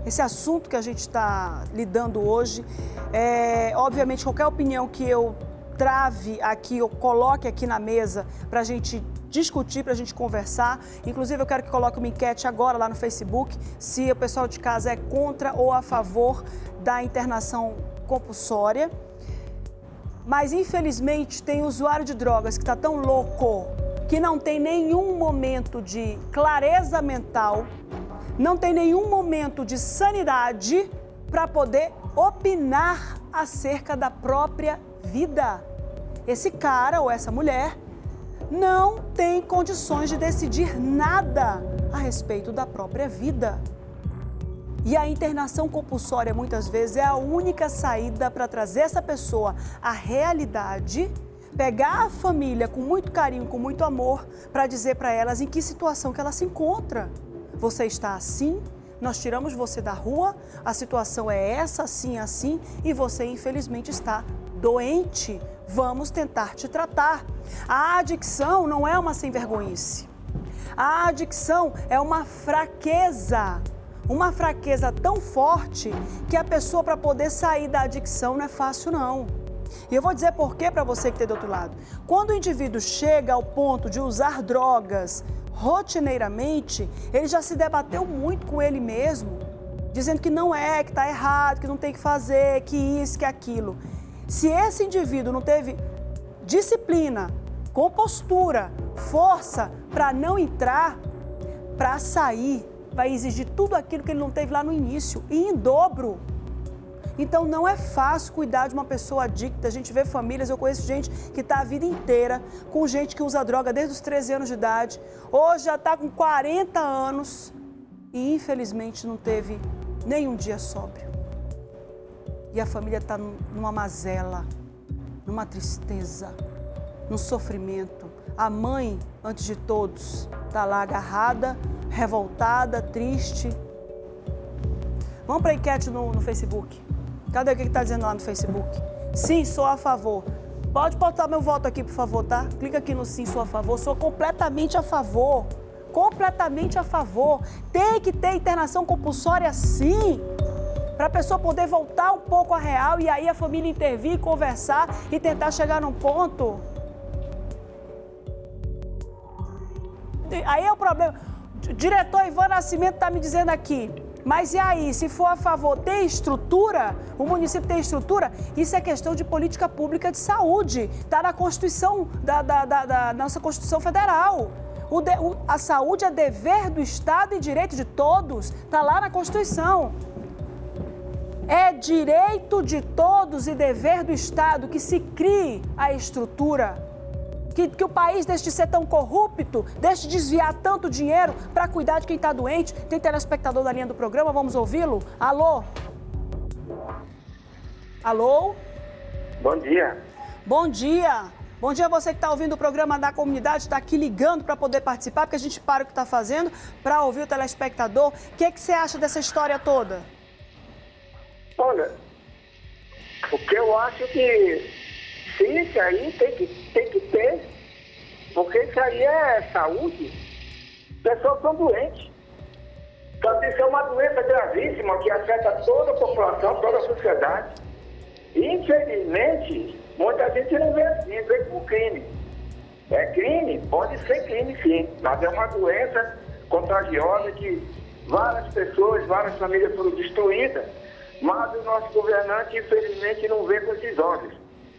A: assunto que a gente está lidando hoje, obviamente, qualquer opinião que eu trave aqui, ou coloque aqui na mesa para a gente discutir, para a gente conversar. Inclusive, eu quero que coloque uma enquete agora lá no Facebook, se o pessoal de casa é contra ou a favor da internação compulsória. Mas, infelizmente, tem usuário de drogas que está tão louco que não tem nenhum momento de clareza mental, não tem nenhum momento de sanidade para poder opinar acerca da própria vida. Esse cara ou essa mulher não tem condições de decidir nada a respeito da própria vida. E a internação compulsória, muitas vezes, é a única saída para trazer essa pessoa à realidade, pegar a família com muito carinho, com muito amor, para dizer para elas em que situação que ela se encontra. Você está assim, nós tiramos você da rua, a situação é essa, assim, assim, e você, infelizmente, está doente. Vamos tentar te tratar. A adicção não é uma sem-vergonhice. A adicção é uma fraqueza tão forte que a pessoa, para poder sair da adicção, não é fácil, não. E eu vou dizer por quê para você que está do outro lado. Quando o indivíduo chega ao ponto de usar drogas rotineiramente, ele já se debateu muito com ele mesmo, dizendo que não é, que está errado, que não tem que fazer, que isso, que aquilo. Se esse indivíduo não teve disciplina, compostura, força para não entrar, para sair, vai exigir tudo aquilo que ele não teve lá no início, e em dobro. Então não é fácil cuidar de uma pessoa adicta. A gente vê famílias, eu conheço gente que está a vida inteira com gente que usa droga desde os 13 anos de idade, hoje já está com 40 anos e infelizmente não teve nenhum dia sóbrio. E a família está numa mazela, numa tristeza, num sofrimento. A mãe, antes de todos, está lá agarrada, revoltada, triste. Vamos para a enquete no Facebook. Cadê o que está dizendo lá no Facebook? Sim, sou a favor. Pode botar meu voto aqui, por favor, tá? Clica aqui no sim, sou a favor. Sou completamente a favor. Completamente a favor. Tem que ter internação compulsória, sim, para a pessoa poder voltar um pouco à real e aí a família intervir, conversar e tentar chegar num ponto. Aí é o problema. O diretor Ivan Nascimento está me dizendo aqui, mas e aí, se for a favor, tem estrutura? O município tem estrutura? Isso é questão de política pública de saúde. Está na Constituição, da nossa Constituição Federal. A saúde é dever do Estado e direito de todos. Está lá na Constituição. É direito de todos e dever do Estado que se crie a estrutura. Que o país deixe de ser tão corrupto, deixe de desviar tanto dinheiro para cuidar de quem está doente. Tem telespectador na linha do programa, vamos ouvi-lo? Alô? Alô?
H: Bom dia.
A: Bom dia. Bom dia você que está ouvindo o programa da comunidade, está aqui ligando para poder participar, porque a gente para o que está fazendo para ouvir o telespectador. O que é que você acha dessa história toda?
H: Olha, o que eu acho que isso aí tem que ter, porque isso aí é saúde. Pessoas são doentes. Então, isso é uma doença gravíssima que afeta toda a população, toda a sociedade. E, infelizmente, muita gente não vê assim, vê como crime. É crime? Pode ser crime, sim, mas é uma doença contagiosa que várias pessoas, várias famílias foram destruídas, mas o nosso governante, infelizmente, não vê com esses olhos.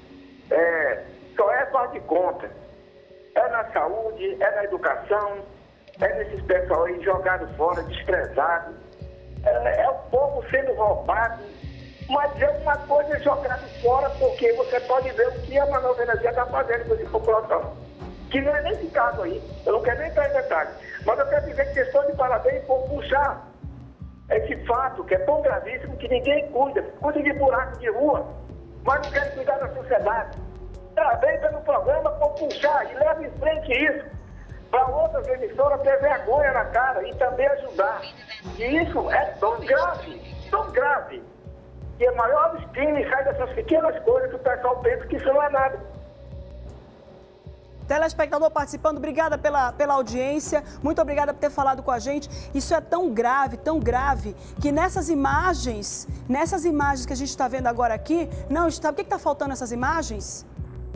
H: Só é faz de conta. É na saúde, é na educação, é nesses pessoal aí jogado fora, desprezado. É o povo sendo roubado, mas é uma coisa jogada fora porque você pode ver o que a Manaus Energia está fazendo com essa população. Que não é nem esse caso aí, eu não quero nem entrar em detalhes. Mas eu quero dizer que estou de parabéns por puxar esse fato que é tão gravíssimo que ninguém cuida de buraco de rua, mas não quer cuidar da sociedade. Parabéns pelo programa por puxar e leva em frente isso para outras emissoras ter vergonha na cara e também ajudar. E isso é tão grave, que a maior dos crimes sai dessas pequenas coisas que o pessoal pensa que isso não é nada.
A: Telespectador participando, obrigada pela audiência, muito obrigada por ter falado com a gente. Isso é tão grave, que nessas imagens que a gente está vendo agora aqui, não está. O que está faltando nessas imagens?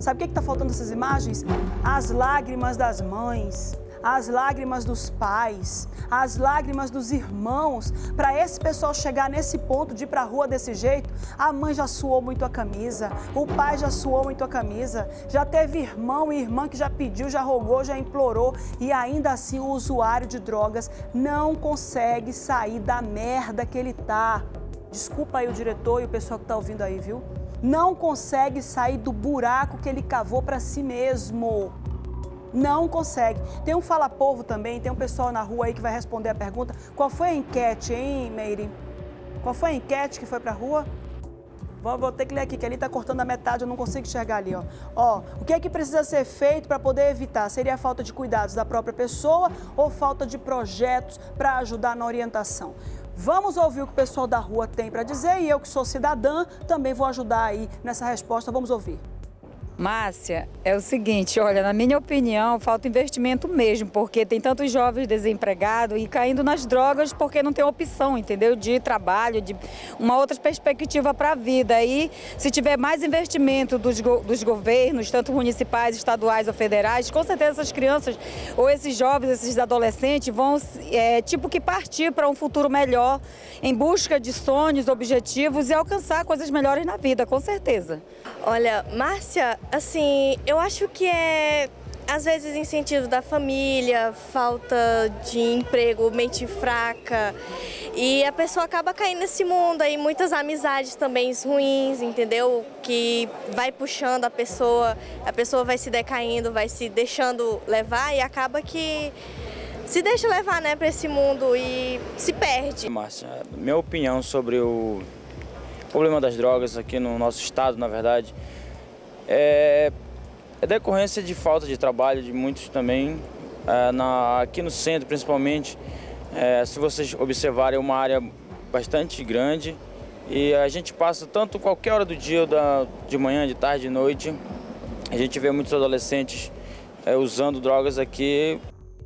A: Sabe o que está faltando nessas imagens? As lágrimas das mães, as lágrimas dos pais, as lágrimas dos irmãos. Para esse pessoal chegar nesse ponto de ir para a rua desse jeito, a mãe já suou muito a camisa, o pai já suou muito a camisa, já teve irmão e irmã que já pediu, já rogou, já implorou, e ainda assim o usuário de drogas não consegue sair da merda que ele tá. Desculpa aí o diretor e o pessoal que está ouvindo aí, viu? Não consegue sair do buraco que ele cavou para si mesmo. Não consegue. Tem um fala-povo também, tem um pessoal na rua aí que vai responder a pergunta. Qual foi a enquete, hein, Meire? Qual foi a enquete que foi para a rua? Vou ter que ler aqui, que ali está cortando a metade, eu não consigo enxergar ali, ó. Ó, o que é que precisa ser feito para poder evitar? Seria a falta de cuidados da própria pessoa ou falta de projetos para ajudar na orientação? Vamos ouvir o que o pessoal da rua tem para dizer e eu que sou cidadã também vou ajudar aí nessa resposta. Vamos ouvir.
I: Márcia, é o seguinte, olha, na minha opinião, falta investimento mesmo, porque tem tantos jovens desempregados e caindo nas drogas porque não tem opção, entendeu? De trabalho, de uma outra perspectiva para a vida. E se tiver mais investimento dos governos, tanto municipais, estaduais ou federais, com certeza essas crianças ou esses jovens, esses adolescentes vão tipo que partir para um futuro melhor, em busca de sonhos, objetivos e alcançar coisas melhores na vida, com certeza.
J: Olha, Márcia, assim, eu acho que às vezes, incentivo da família, falta de emprego, mente fraca, e a pessoa acaba caindo nesse mundo aí, muitas amizades também ruins, entendeu? Que vai puxando a pessoa vai se decaindo, vai se deixando levar e acaba que se deixa levar, né, para esse mundo e se perde.
K: Márcia, minha opinião sobre o problema das drogas aqui no nosso estado, na verdade, é decorrência de falta de trabalho de muitos também, aqui no centro principalmente. Se vocês observarem, é uma área bastante grande e a gente passa tanto qualquer hora do dia, de manhã, de tarde, de noite, a gente vê muitos adolescentes usando drogas aqui.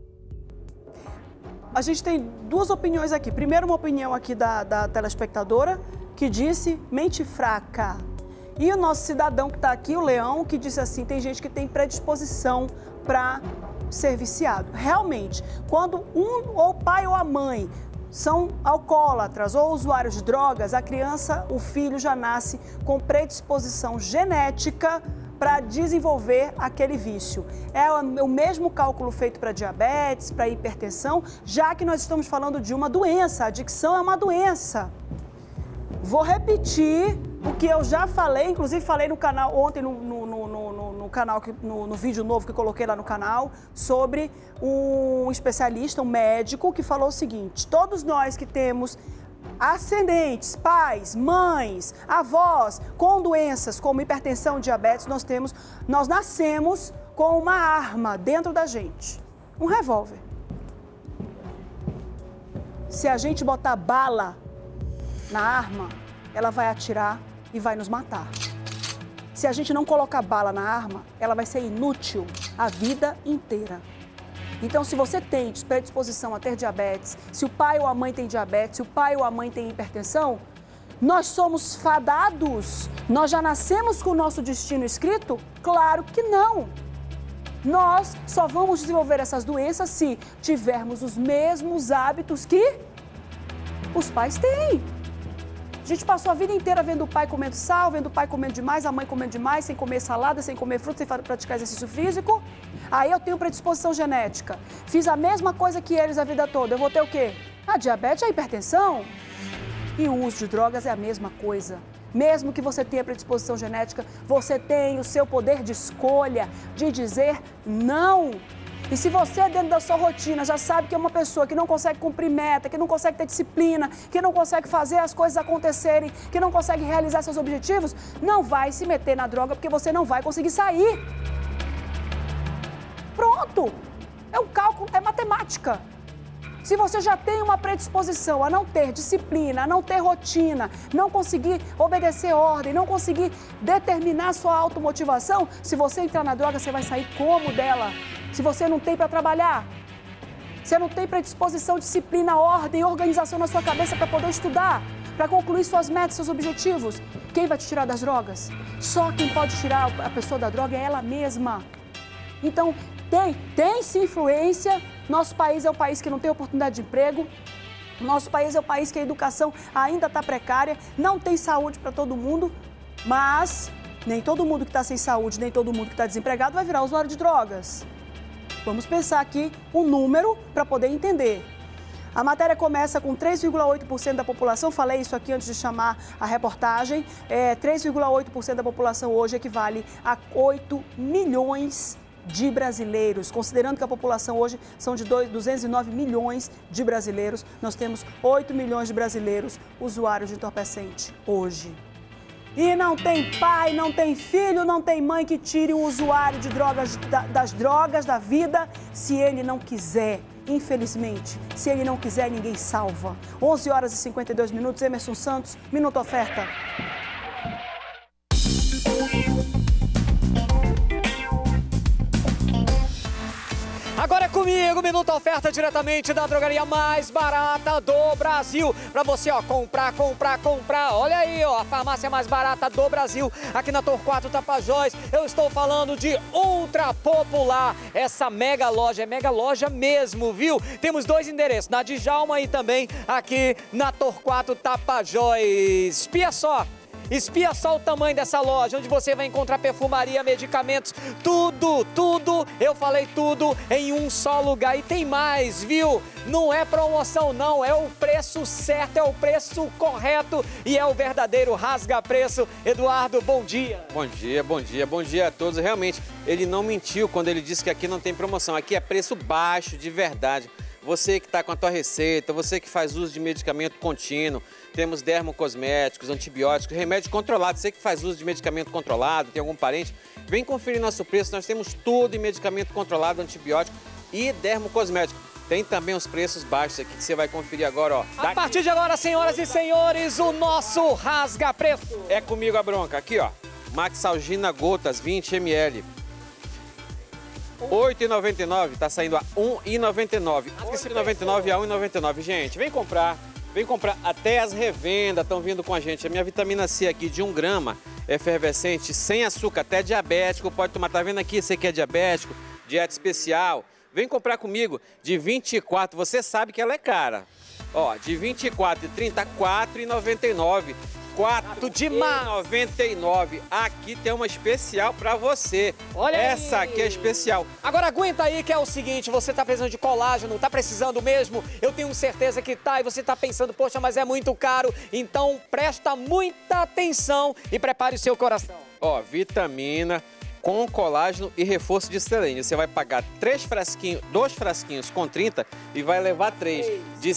A: A gente tem duas opiniões aqui. Primeiro, uma opinião aqui da telespectadora, que disse mente fraca. E o nosso cidadão que está aqui, o Leão, que disse assim, tem gente que tem predisposição para ser viciado. Realmente, quando ou o pai ou a mãe são alcoólatras ou usuários de drogas, a criança, o filho já nasce com predisposição genética para desenvolver aquele vício. É o mesmo cálculo feito para diabetes, para hipertensão, já que nós estamos falando de uma doença. A adicção é uma doença. Vou repetir o que eu já falei, inclusive falei no canal ontem, no canal, no vídeo novo que eu coloquei lá no canal, sobre um especialista, um médico, que falou o seguinte: todos nós que temos ascendentes, pais, mães, avós com doenças como hipertensão, diabetes, nós nascemos com uma arma dentro da gente, um revólver. Se a gente botar bala na arma, ela vai atirar e vai nos matar. Se a gente não colocar bala na arma, ela vai ser inútil a vida inteira. Então, se você tem predisposição a ter diabetes, se o pai ou a mãe tem diabetes, se o pai ou a mãe tem hipertensão, nós somos fadados? Nós já nascemos com o nosso destino escrito? Claro que não. Nós só vamos desenvolver essas doenças se tivermos os mesmos hábitos que os pais têm. A gente passou a vida inteira vendo o pai comendo sal, vendo o pai comendo demais, a mãe comendo demais, sem comer salada, sem comer fruta, sem praticar exercício físico. Aí eu tenho predisposição genética. Fiz a mesma coisa que eles a vida toda. Eu vou ter o quê? A diabetes, a hipertensão. E o uso de drogas é a mesma coisa. Mesmo que você tenha predisposição genética, você tem o seu poder de escolha, de dizer não. E se você, dentro da sua rotina, já sabe que é uma pessoa que não consegue cumprir meta, que não consegue ter disciplina, que não consegue fazer as coisas acontecerem, que não consegue realizar seus objetivos, não vai se meter na droga porque você não vai conseguir sair. Pronto! É um cálculo, é matemática. Se você já tem uma predisposição a não ter disciplina, a não ter rotina, não conseguir obedecer ordem, não conseguir determinar sua automotivação, se você entrar na droga, você vai sair como dela? Se você não tem para trabalhar, você não tem predisposição, disciplina, ordem, organização na sua cabeça para poder estudar, para concluir suas metas, seus objetivos, Quem vai te tirar das drogas? Só quem pode tirar a pessoa da droga é ela mesma. Então, tem sim influência. Nosso país é o país que não tem oportunidade de emprego. Nosso país é o país que a educação ainda está precária. Não tem saúde para todo mundo. Mas nem todo mundo que está sem saúde, nem todo mundo que está desempregado vai virar usuário de drogas. Vamos pensar aqui um número para poder entender. A matéria começa com 3,8% da população, falei isso aqui antes de chamar a reportagem, 3,8% da população hoje equivale a 8 milhões de brasileiros. Considerando que a população hoje são de 209 milhões de brasileiros, nós temos 8 milhões de brasileiros usuários de entorpecente hoje. E não tem pai, não tem filho, não tem mãe que tire o usuário de drogas, das drogas da vida se ele não quiser. Infelizmente, se ele não quiser, ninguém salva. 11 horas e 52 minutos, Emerson Santos, Minuto Oferta.
M: Agora é comigo, Minuto Oferta diretamente da drogaria mais barata do Brasil. Pra você, ó, comprar. Olha aí, ó, a farmácia mais barata do Brasil, aqui na Torquato Tapajós. Eu estou falando de Ultra Popular. Essa mega loja, é mega loja mesmo, viu? Temos 2 endereços, na Djalma e também aqui na Torquato Tapajós. Espia só o tamanho dessa loja, onde você vai encontrar perfumaria, medicamentos, tudo, eu falei tudo em um só lugar. E tem mais, viu? Não é promoção não, é o preço certo, é o preço correto e é o verdadeiro rasga-preço. Eduardo, bom dia.
L: Bom dia a todos. Realmente, ele não mentiu quando ele disse que aqui não tem promoção, aqui é preço baixo, de verdade. Você que está com a tua receita, você que faz uso de medicamento contínuo, temos dermocosméticos, antibióticos, remédio controlado. Você que faz uso de medicamento controlado, tem algum parente, vem conferir nosso preço. Nós temos tudo em medicamento controlado, antibiótico e dermocosmético. Tem também os preços baixos aqui que você vai conferir agora, ó.
M: A partir de agora, senhoras e senhores, o nosso rasga-preço.
L: É comigo a bronca. Aqui, ó. Maxalgina Gotas, 20 ml. R$ 8,99, tá saindo a R$ 1,99. R$ 8,99 a R$ 1,99. Gente, vem comprar até as revendas estão vindo com a gente. A minha vitamina C aqui de 1 grama, efervescente, sem açúcar, até diabético pode tomar. Tá vendo aqui, você que é diabético, dieta especial, vem comprar comigo de 24, você sabe que ela é cara. Ó, de 24 e 30, R$ 4,99. R$ 4,99. Aqui tem uma especial pra você.
M: Olha
L: essa
M: aí.
L: Aqui é especial.
M: Agora aguenta aí que é o seguinte, você tá precisando de colágeno, tá precisando mesmo? Eu tenho certeza que tá e você tá pensando, poxa, mas é muito caro. Então presta muita atenção e prepare o seu coração.
L: Ó, vitamina com colágeno e reforço de selênio. Você vai pagar 2 frasquinhos com 30 e vai levar 3 de R$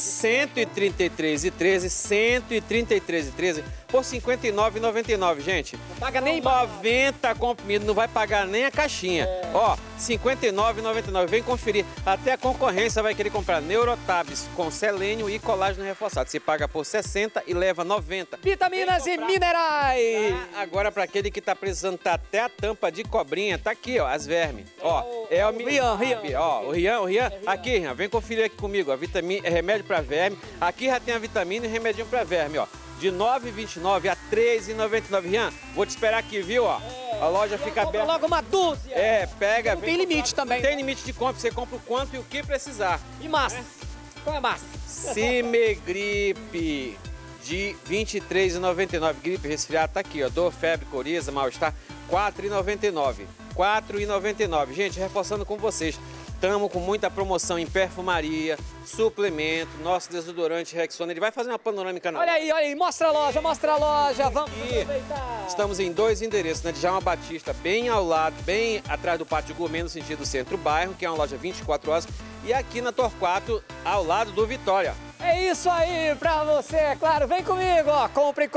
L: 133,13, 133,13 por R$ 59,99, gente.
M: Não paga nem
L: 90 comprimidos, não vai pagar nem a caixinha. Ó, R$ 59,99. Vem conferir. Até a concorrência vai querer comprar Neurotabs com selênio e colágeno reforçado. Você paga por 60 e leva 90.
M: Vitaminas e minerais.
L: Agora, para aquele que tá precisando, tá até a tampa de cobrinha, tá aqui, ó, as vermes. Ó, é o
M: Rian.
L: Ó, o Rian. Aqui, Rian, vem conferir aqui comigo, ó, vitamina, remédio para verme. Aqui já tem a vitamina e remedinho para verme, ó. De R$ 9,29 a R$ 3,99. Rian, vou te esperar aqui, viu, ó. A loja fica aberta.
M: Logo uma dúzia.
L: Pega.
M: Não tem limite também.
L: Tem limite de compra, você compra o quanto e o que precisar.
M: E massa? Qual é a massa?
L: Cimegripe de R$ 23,99. Gripe, resfriado, tá aqui, ó. Dor, febre, coriza, mal-estar, R$ 4,99. R$ 4,99. Gente, reforçando com vocês, estamos com muita promoção em perfumaria, suplemento, nosso desodorante Rexona. Ele vai fazer uma panorâmica na
M: Olha aí, mostra a loja, vamos aproveitar.
L: Estamos em 2 endereços, na Djalma Batista, bem ao lado, bem atrás do Pátio Gourmet, no sentido centro-bairro, que é uma loja 24 horas, e aqui na Torquato, ao lado do Vitória.
M: É isso aí pra você, é claro. Vem comigo, ó. Compre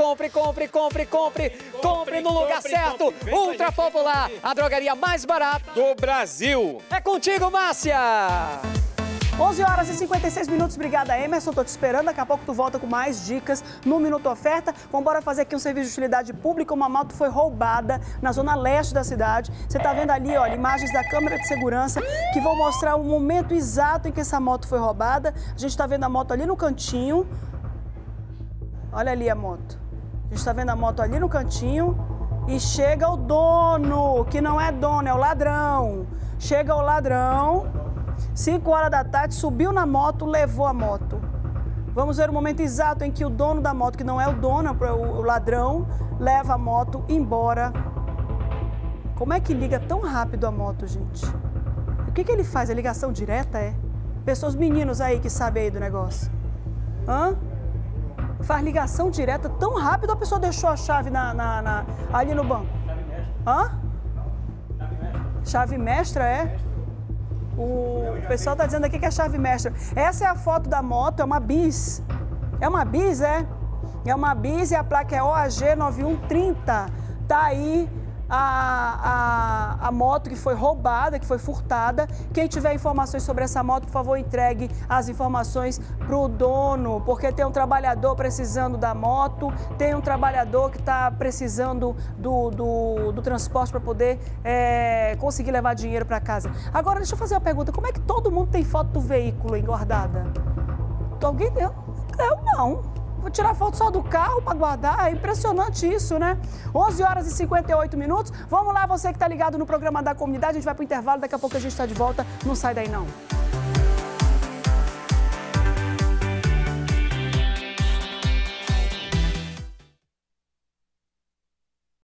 M: no lugar certo. Ultra Popular, a drogaria mais barata
L: do Brasil.
M: É contigo, Márcia.
A: 11 horas e 56 minutos. Obrigada, Emerson. Tô te esperando. Daqui a pouco tu volta com mais dicas no Minuto Oferta. Vamos embora fazer aqui um serviço de utilidade pública. Uma moto foi roubada na zona leste da cidade. Você tá vendo ali, ó, imagens da câmera de segurança que vão mostrar o momento exato em que essa moto foi roubada. A gente tá vendo a moto ali no cantinho. Olha ali a moto. gente está vendo a moto ali no cantinho e chega o dono, que não é dono, é o ladrão. Chega o ladrão, 5 horas da tarde, subiu na moto, levou a moto. Vamos ver o momento exato em que o dono da moto, que não é o dono, é o ladrão, leva a moto embora. Como é que liga tão rápido a moto, gente? O que ele faz? É ligação direta, é? Pessoas, meninos aí que sabem aí do negócio. Hã? Faz ligação direta tão rápido ou a pessoa deixou a chave ali no banco? Hã? Chave mestra, é? O pessoal está dizendo aqui que é chave mestra. Essa é a foto da moto, é uma bis. É uma bis, é? É uma bis e a placa é OAG 9130. Tá aí a moto que foi roubada, que foi furtada. Quem tiver informações sobre essa moto, por favor, entregue as informações para o dono, porque tem um trabalhador precisando da moto, tem um trabalhador que está precisando do transporte para poder conseguir levar dinheiro para casa. Agora, deixa eu fazer uma pergunta. Como é que todo mundo tem foto do veículo engordada? Alguém deu? Eu não. Vou tirar foto só do carro para guardar, é impressionante isso, né? 11 horas e 58 minutos. Vamos lá, você que está ligado no programa da comunidade, a gente vai para o intervalo, daqui a pouco a gente está de volta, não sai daí não.